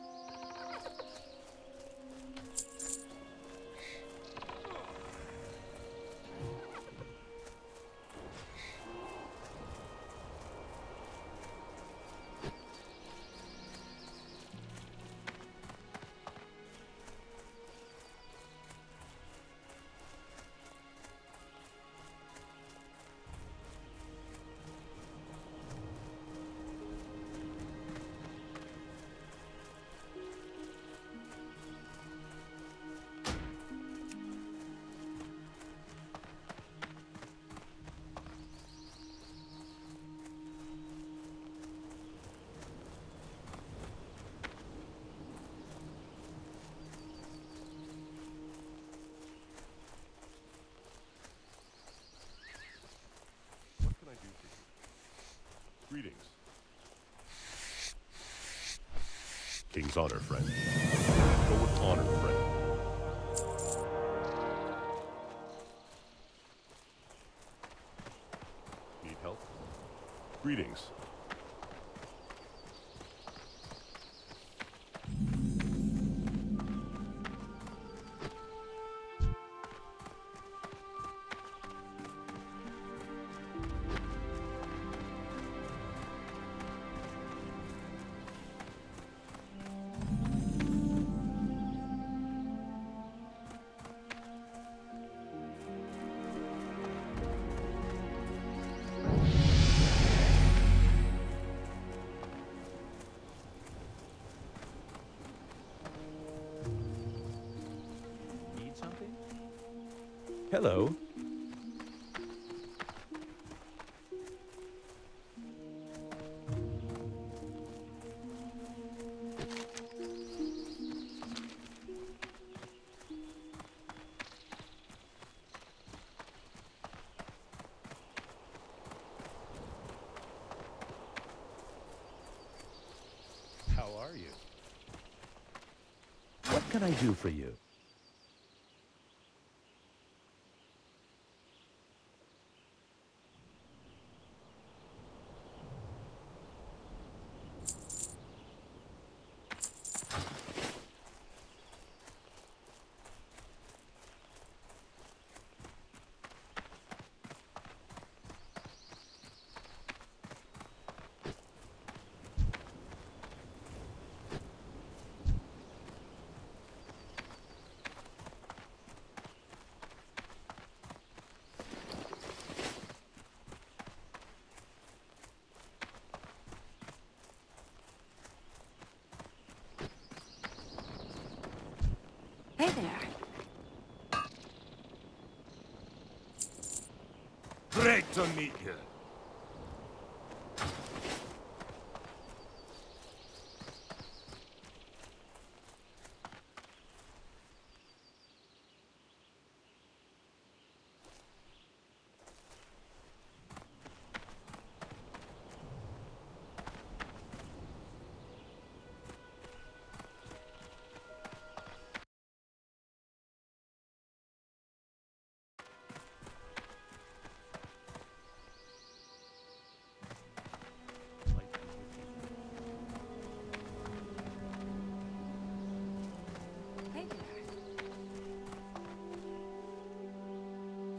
What can I do for you? Greetings. King's honor, friend. Go with honor, friend. Need help? Greetings. Need something? Hello. How are you? What can I do for you? Hey there. Great to meet you.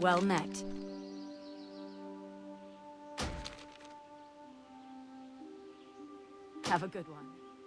Well met. Have a good one.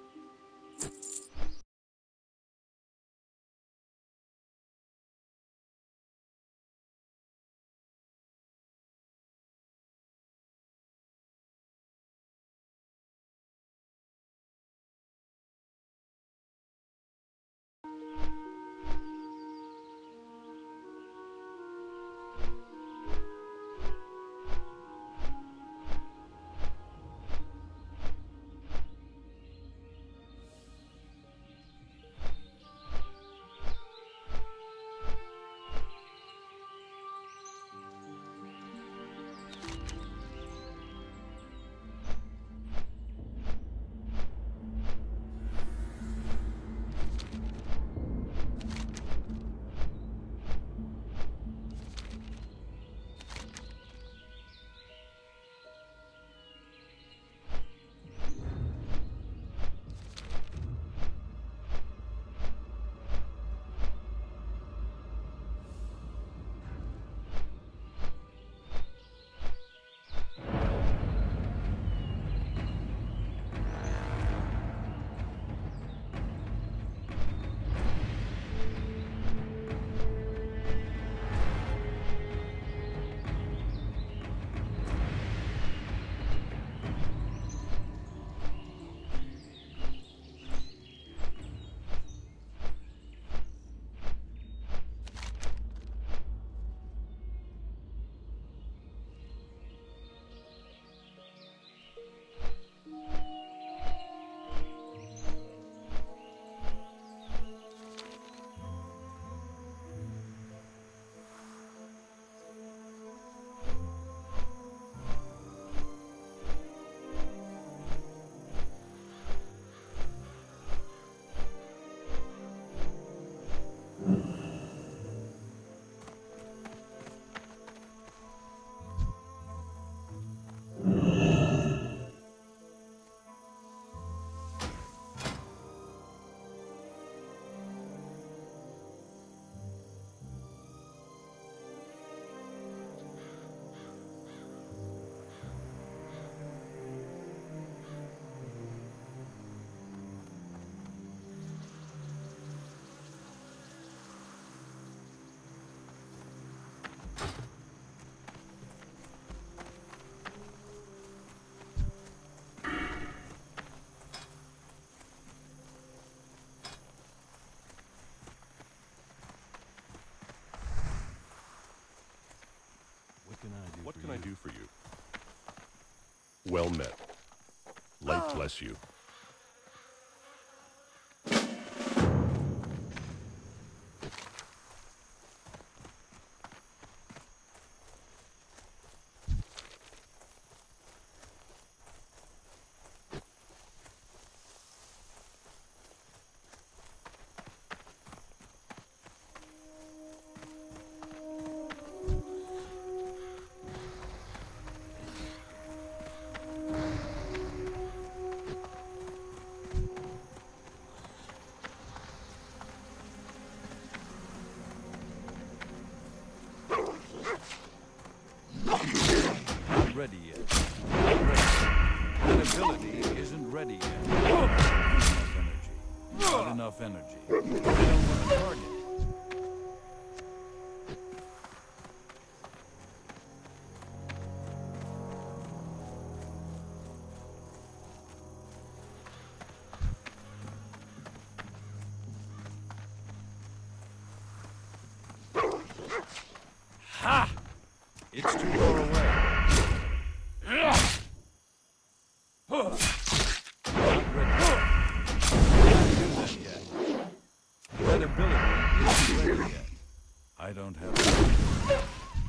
What can I do for you? Well met. Light bless you. Ready yet. Not ready. That ability isn't ready yet. Not enough energy. I don't want to target. Ha! It's too far away. I don't have it.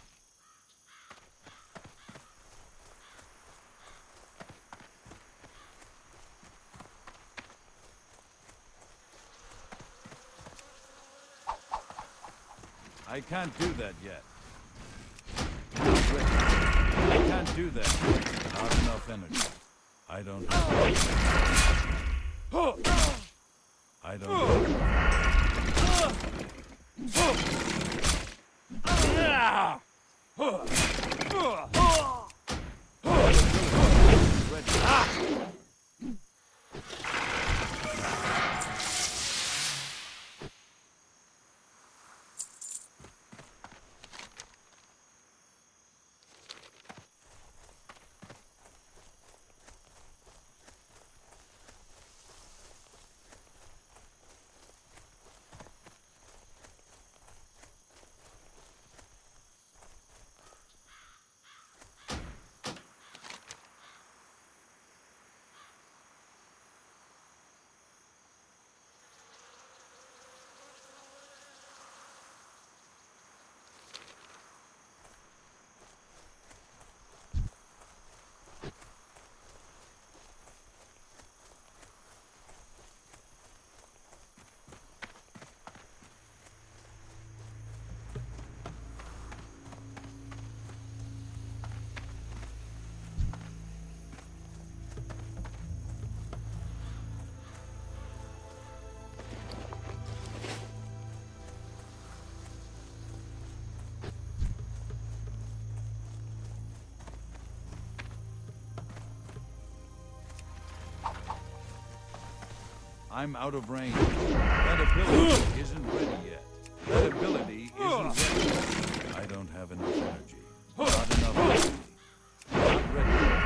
I can't do that yet. Not ready. I can't do that yet. Not enough energy. I don't have it. I don't have it. I'm out of range. That ability isn't ready yet. That ability isn't ready yet. I don't have enough energy. Not enough energy. Not ready yet.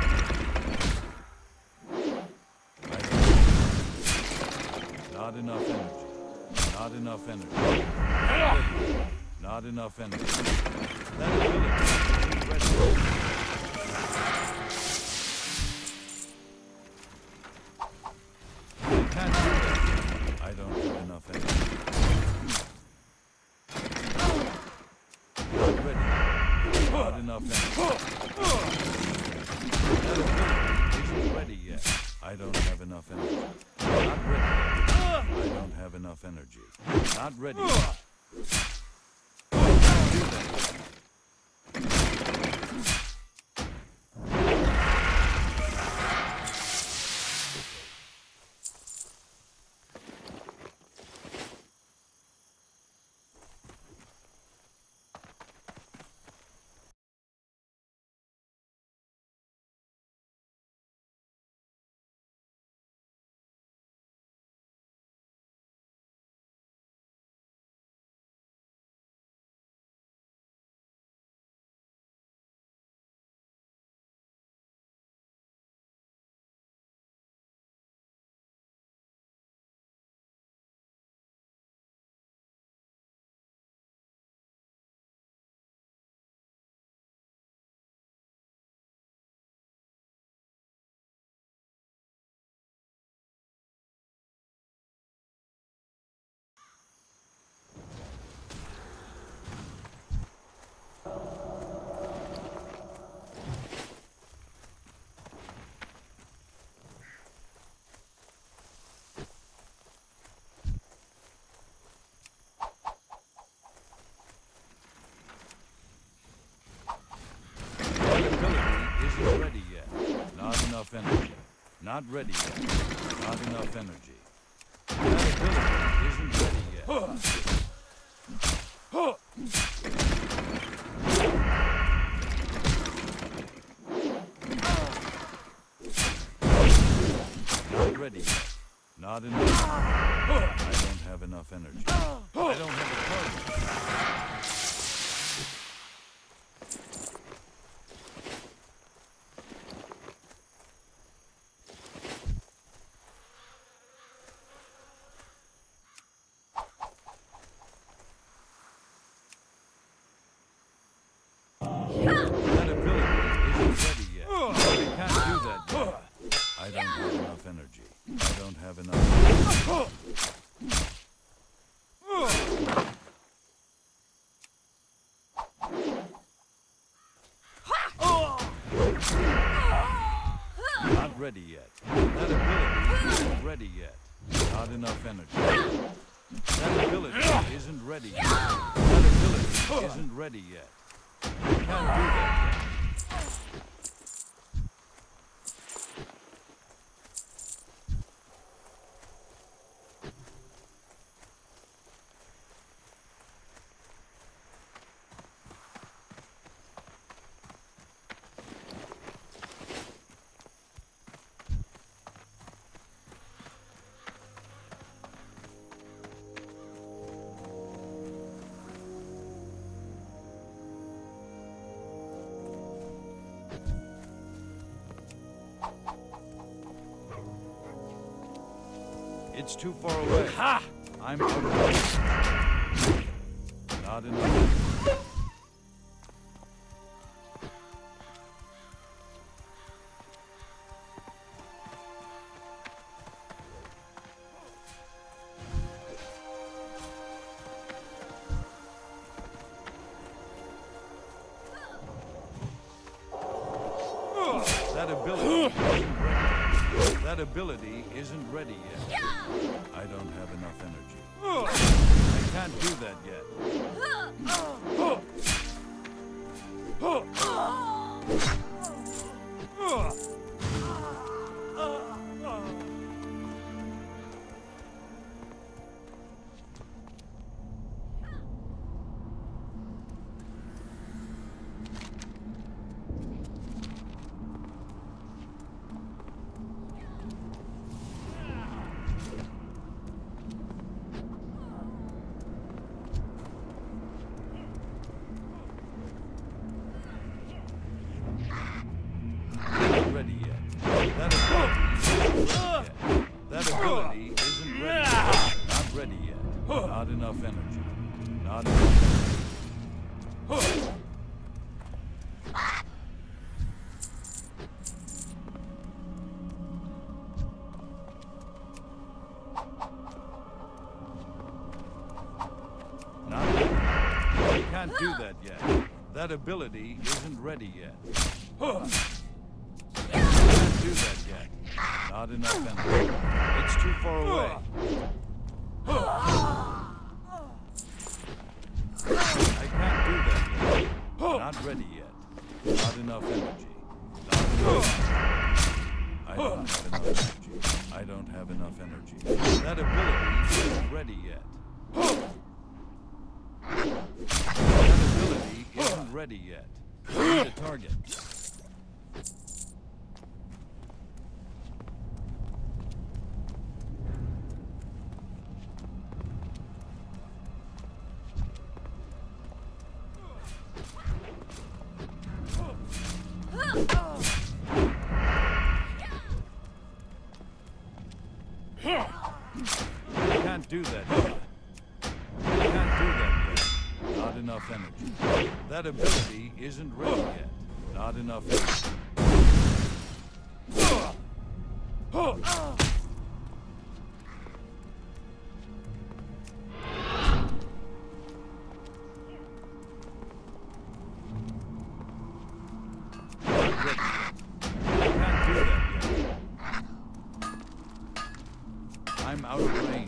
Not enough energy. Not enough energy. Not enough energy. That ability isn't ready yet. I don't have enough energy. Not ready. Not enough energy. That ability isn't ready yet. I don't have enough energy. Not ready yet. I don't have enough energy. Not ready yet. Do that yet. Ready yet. Not enough energy. Not ready yet. Not enough energy. That ability isn't ready yet. Not ready yet. Not enough. I don't have enough energy. I don't have a target. That ability isn't ready yet. I can't do that yet. I don't have enough energy. I don't have enough Not ready yet. That ability isn't ready yet. Not enough energy. That ability isn't ready yet. That ability isn't ready yet. I can't do that yet. It's too far away. Ha! I'm out of range. Not enough. That ability isn't ready yet. I don't have enough energy. I can't do that yet. That ability isn't ready yet. Not ready yet. Not enough energy. Not enough energy. Not ready. I can't do that yet. That ability isn't ready yet. Can't do that yet. Not enough energy. It's too far away. I can't do that yet. Not ready yet. Not enough energy. Not enough energy. I don't have enough energy. I don't have enough energy. That ability isn't ready yet. That ability isn't ready yet. Need a target. Can't do that yet. Can't do that yet. Not enough energy. That ability isn't ready yet. Not enough energy. I'm out of range.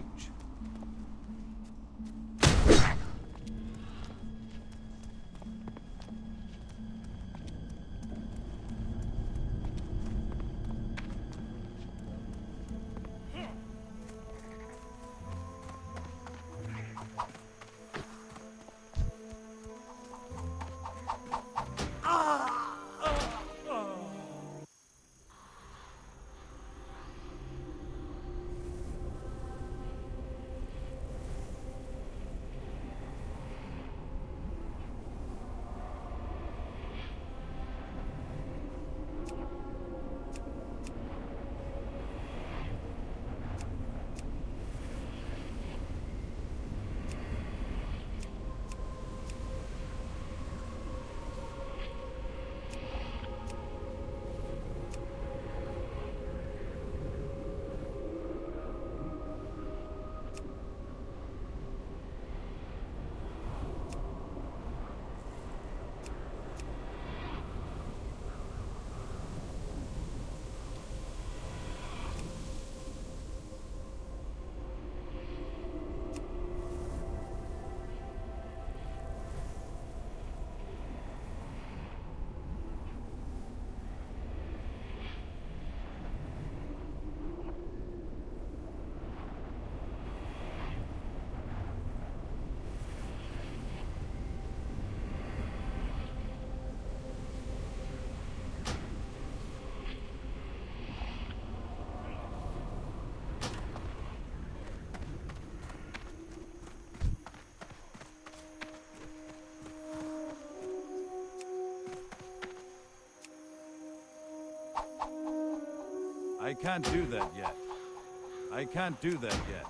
I can't do that yet. I can't do that yet.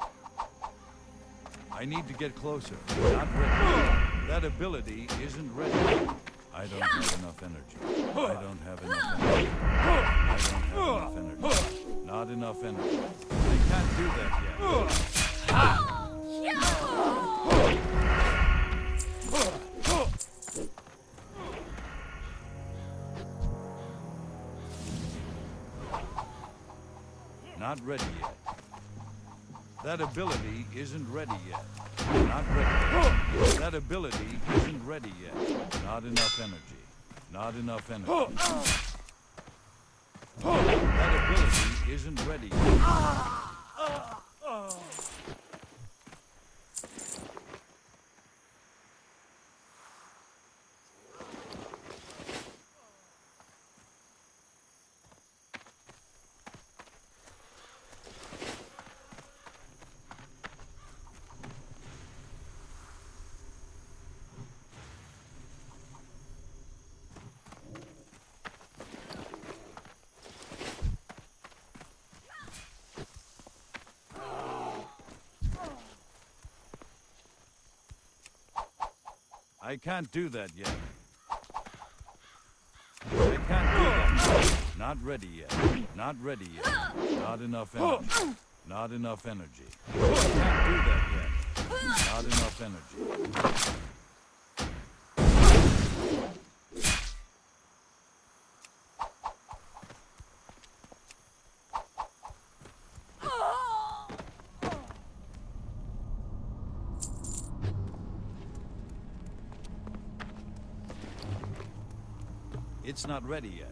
I need to get closer. Not ready. That ability isn't ready. I don't have enough energy. I don't have enough energy. I don't have enough energy. Not enough energy. I can't do that yet. Not ready yet. That ability isn't ready yet. Not ready. That ability isn't ready yet. Not enough energy. Not enough energy. That ability isn't ready yet. I can't do that yet. I can't do that. Not ready yet. Not ready yet. Not enough energy. Not enough energy. I can't do that yet. Not enough energy. It's not ready yet.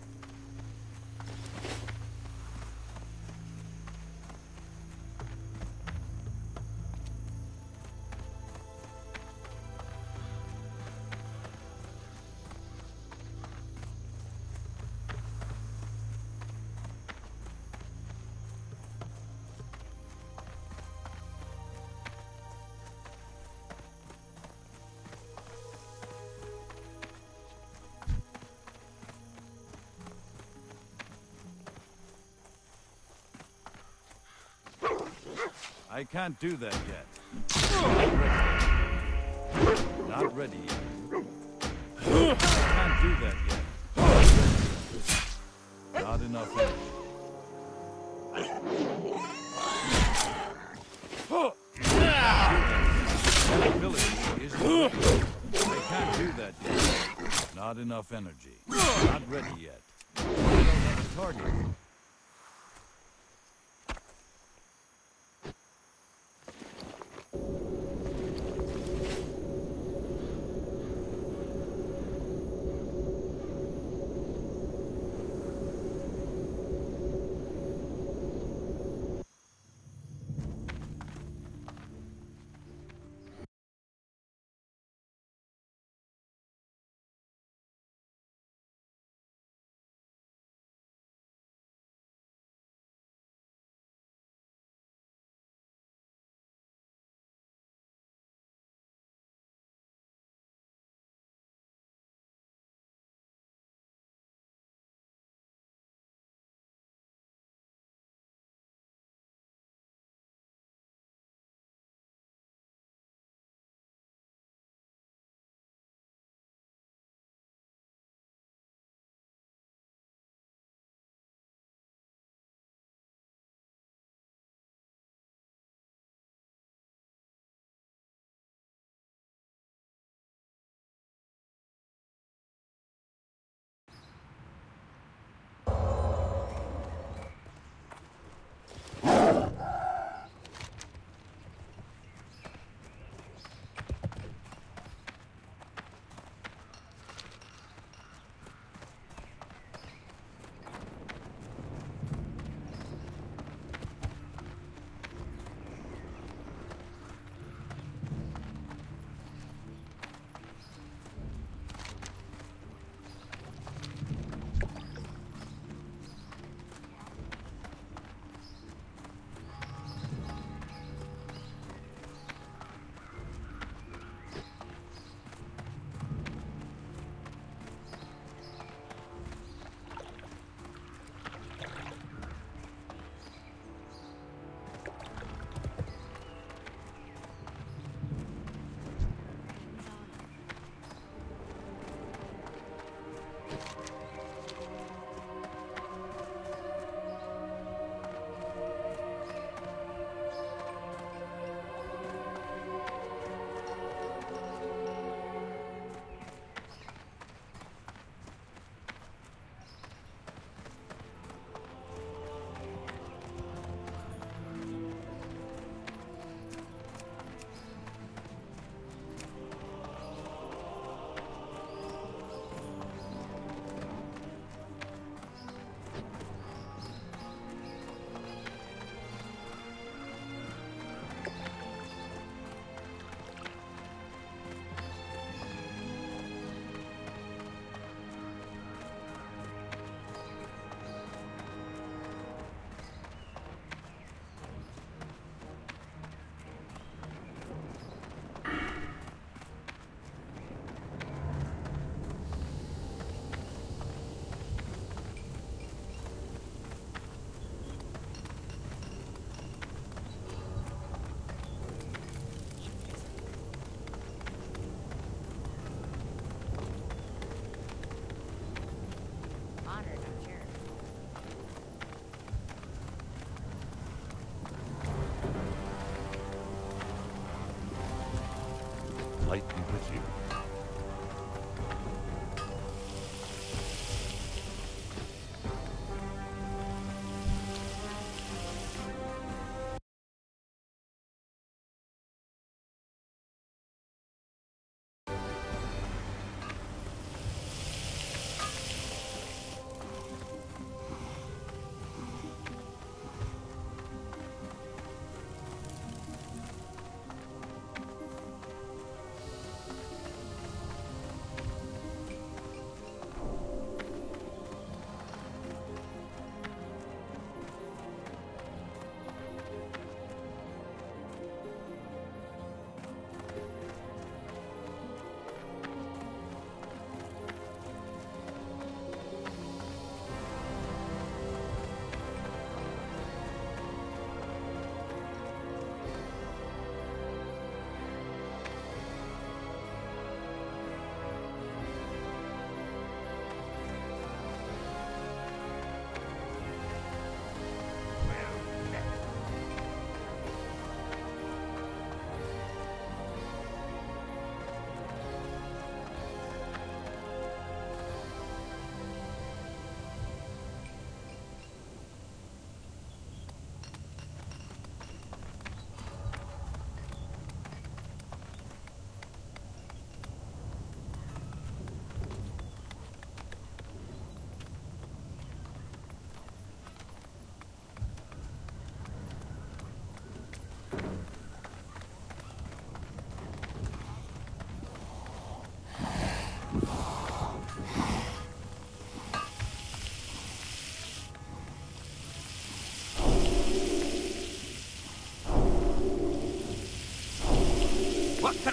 I can't do that yet. Not ready yet. I can't do that yet. Not enough energy. That ability isn't ready. I can't do that yet. Not enough energy. Not ready yet. I don't have a target.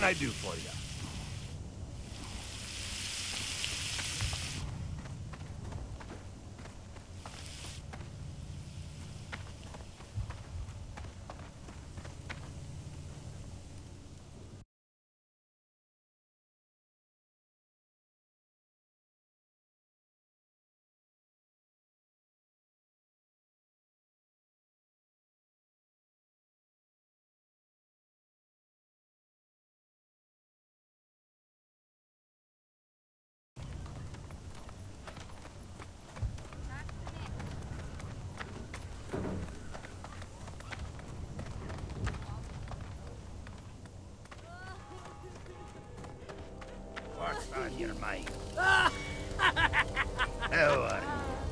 I do for you? What's on your mind? How are you?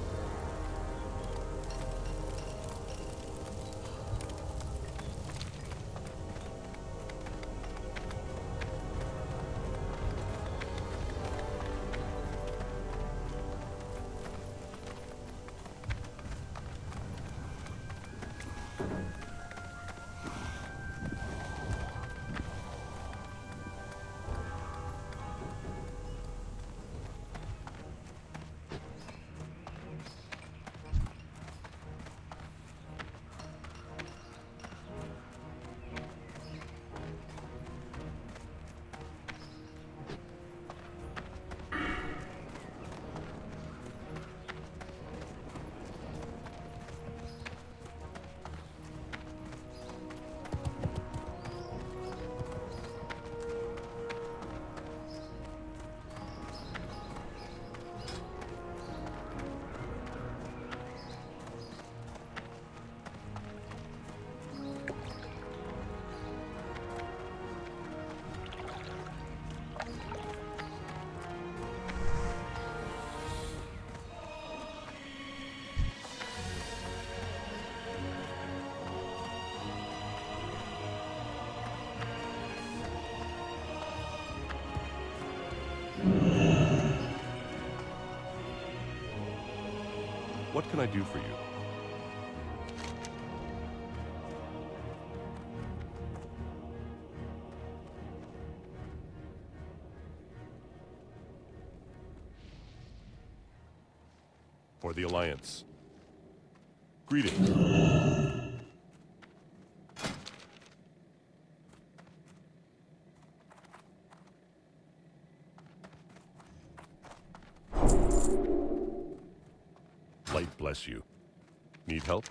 What can I do for you? For the Alliance. Greetings. Light bless you. Need help?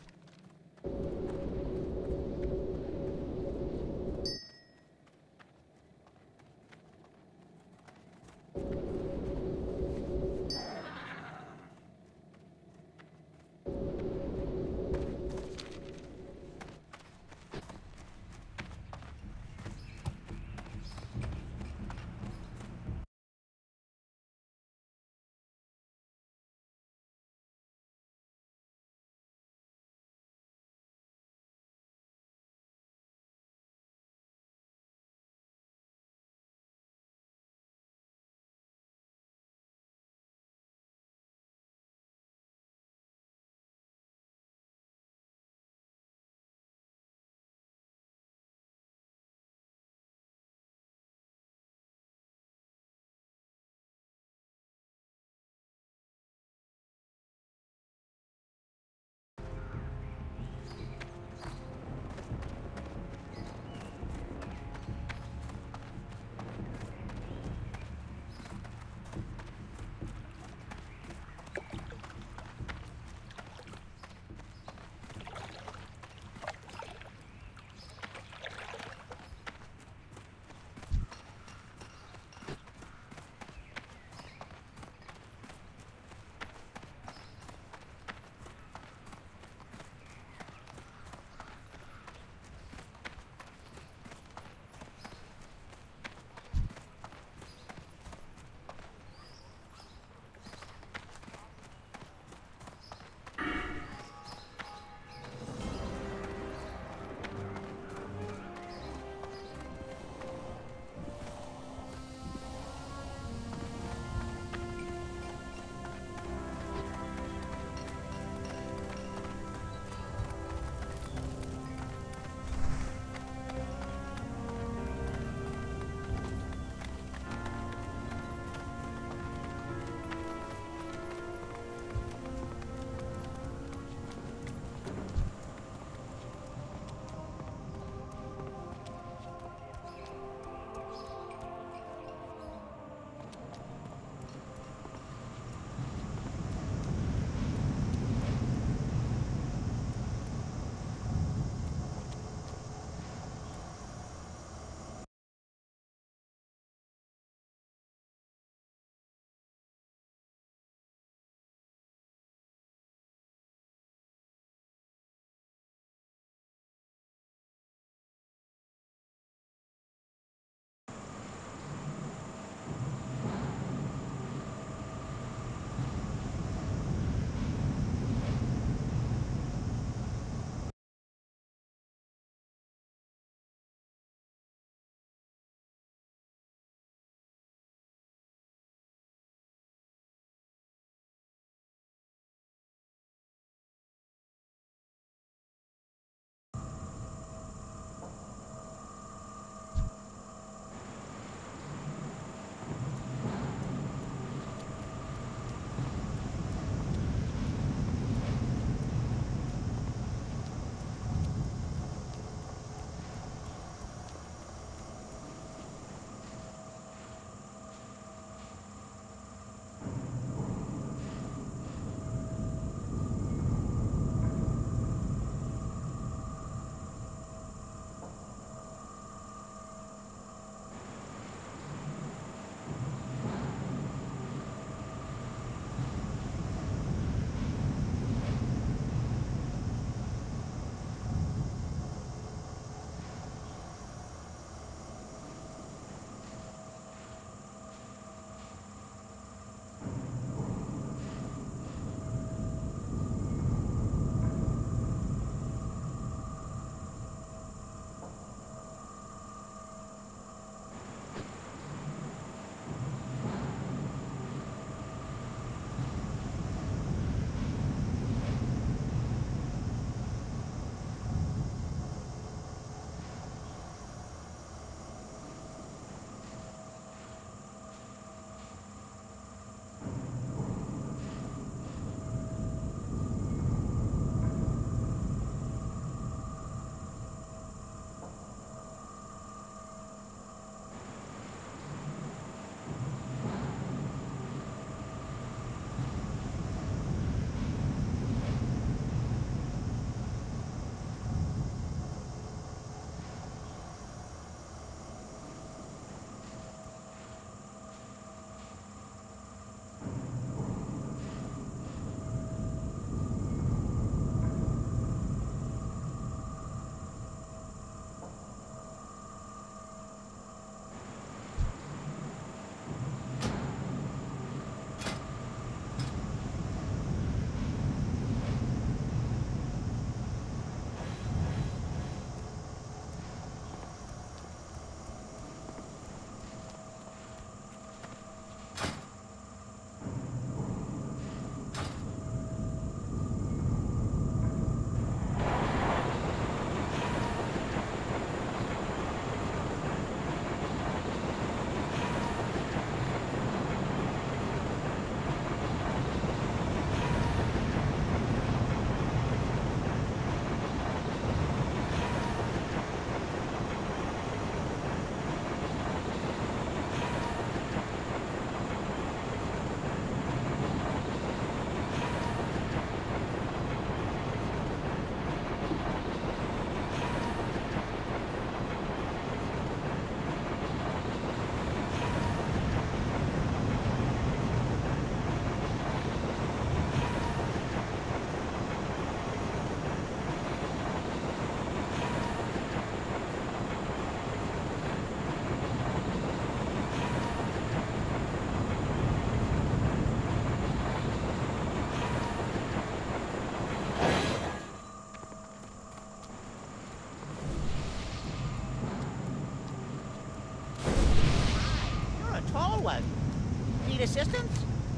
assistance?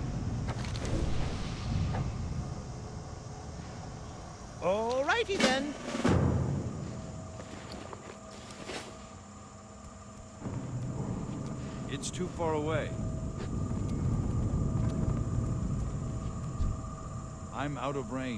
Alrighty then. It's too far away. I'm out of range.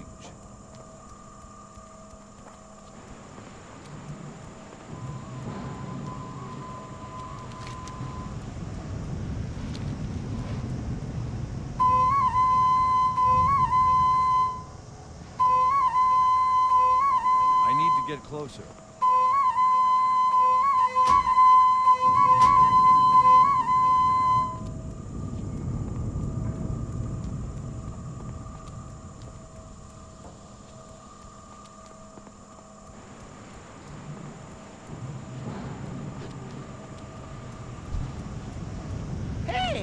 I need to get closer. Hey!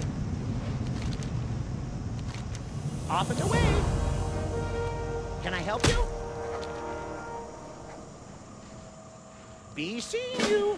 Off and away. Can I help you? Be seeing you.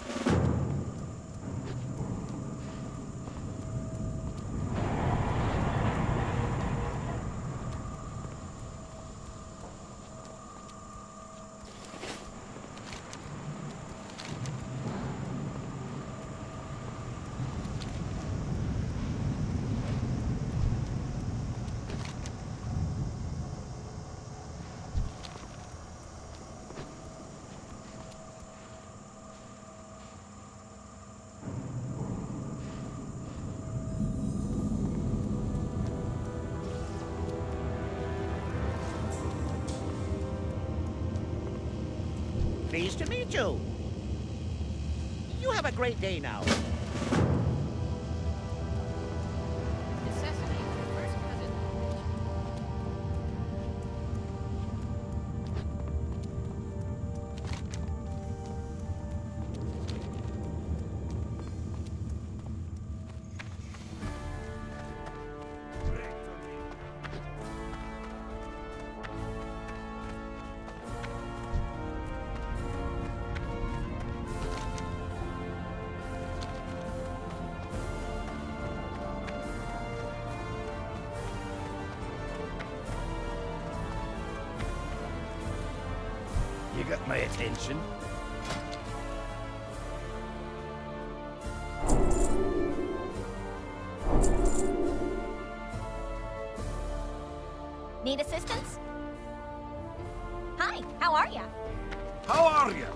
Pleased to meet you. You have a great day now. Assassinate your first cousin. You got my attention. Need assistance? Hi, how are ya? How are you?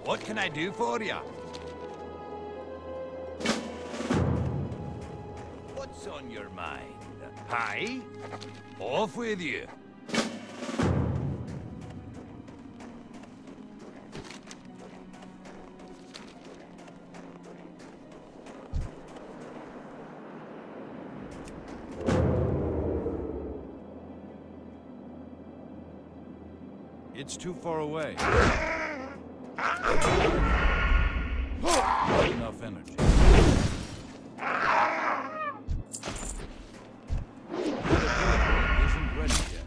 What can I do for you? What's on your mind? Hi? Off with you. It's too far away. Not enough energy. That ability isn't ready yet.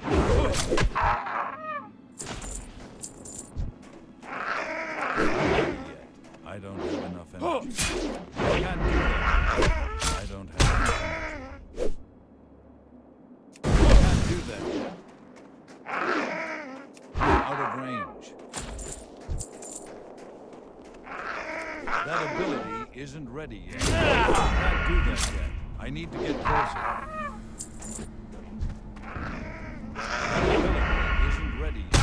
I don't have enough energy. I can't do that. I don't have enough energy. I can't do that yet. Out of range. That ability isn't ready yet. I can't do that yet. I need to get closer. That ability isn't ready yet.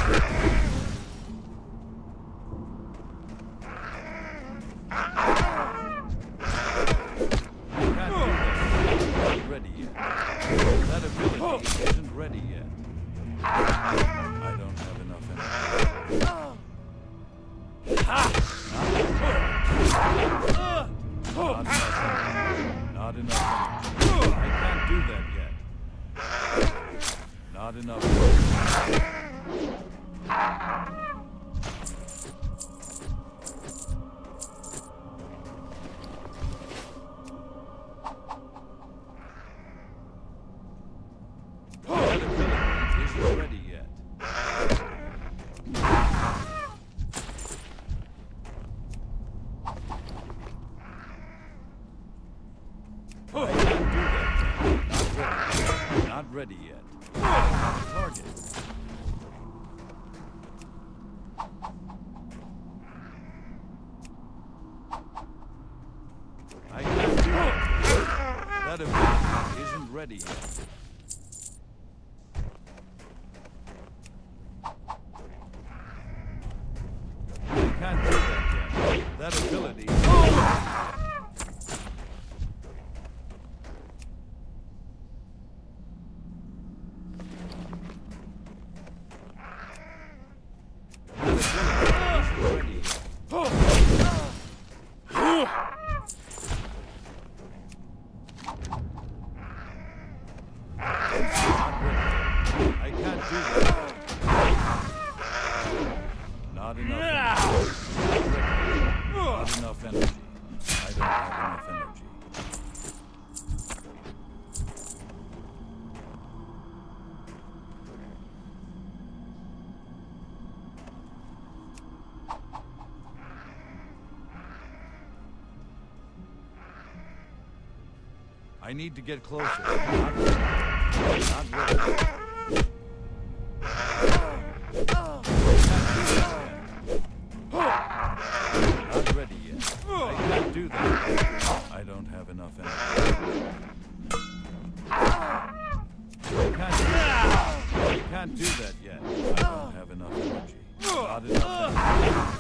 I can't do that yet. Not ready yet. That ability isn't ready yet. I don't have enough energy. Not enough energy. I can't do that yet. Not enough energy. That ability isn't ready yet. I can't do that yet. Not ready yet. Target. I can't do that. That ability isn't ready yet. I can't do that yet. That ability. Not enough energy. I don't have enough energy. I need to get closer. Not ready. Not ready. Not ready yet. I can't do that. I don't have enough energy. I can't do that yet. I don't have enough energy. Not enough energy.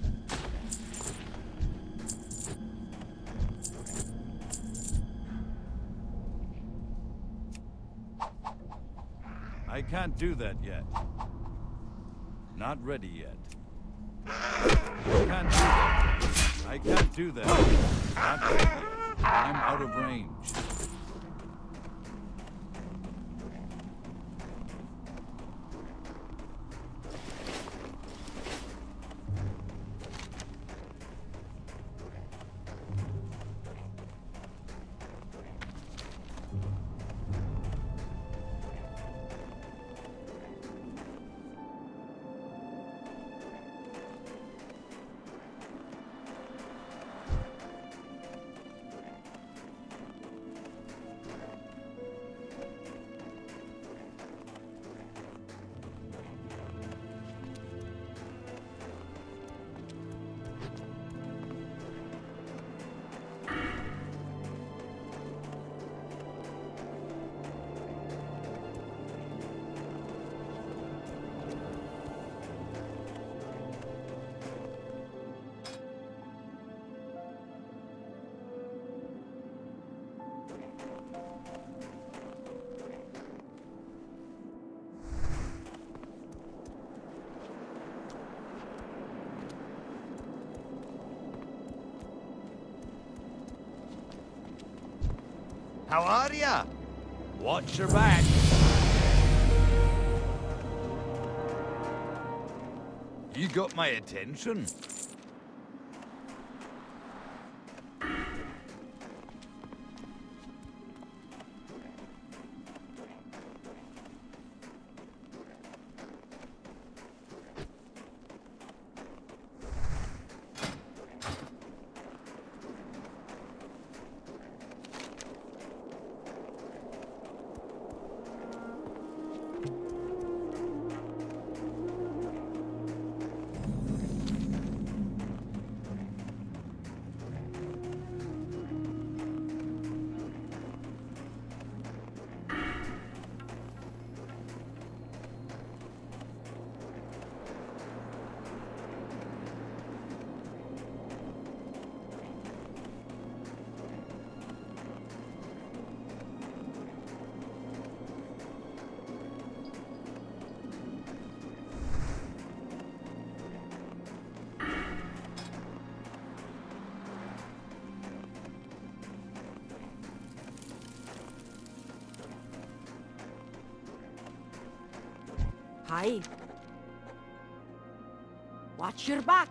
I can't do that yet. Not ready yet. I can't do that yet. I can't do that yet. Not ready yet. I'm out of range. How are ya? Watch your back. You got my attention. Hi. Watch your back.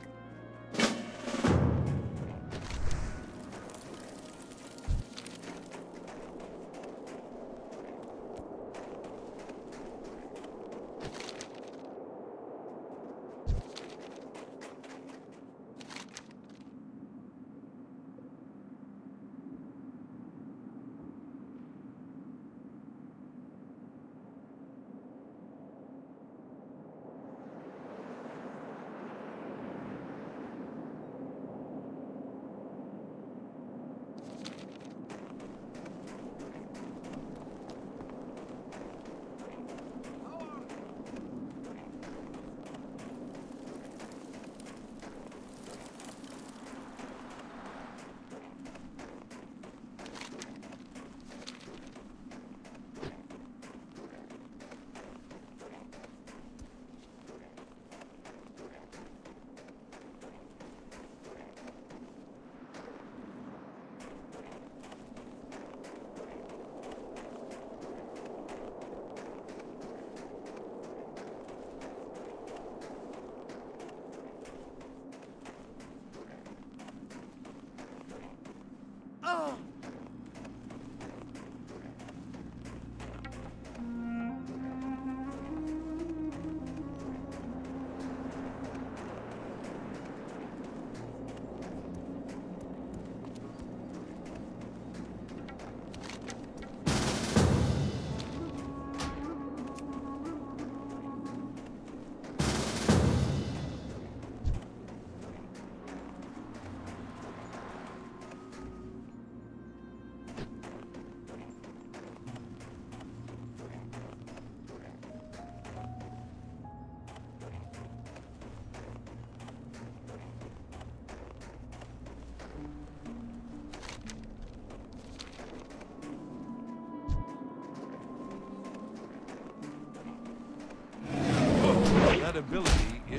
That ability is...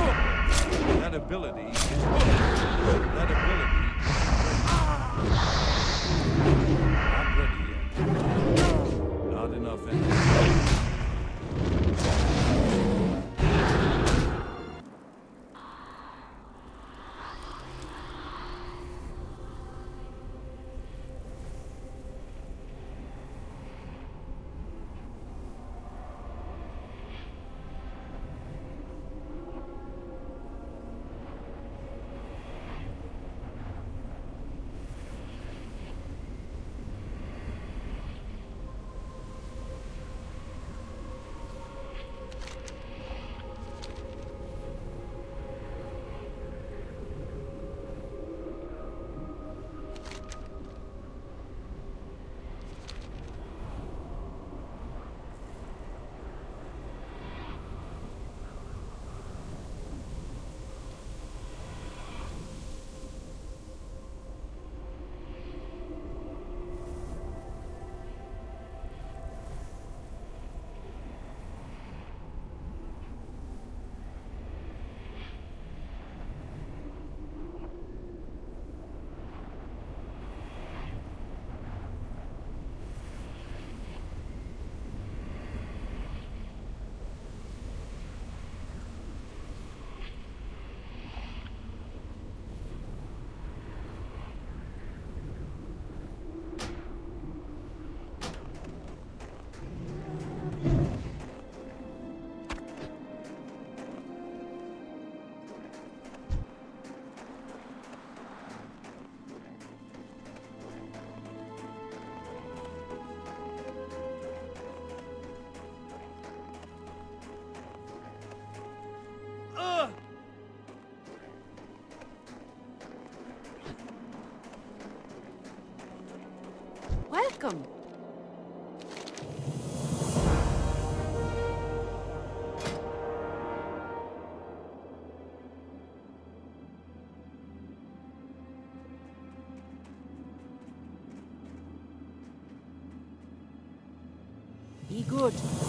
That ability is... That ability is... Not ready yet. Not enough energy. Welcome. Be good.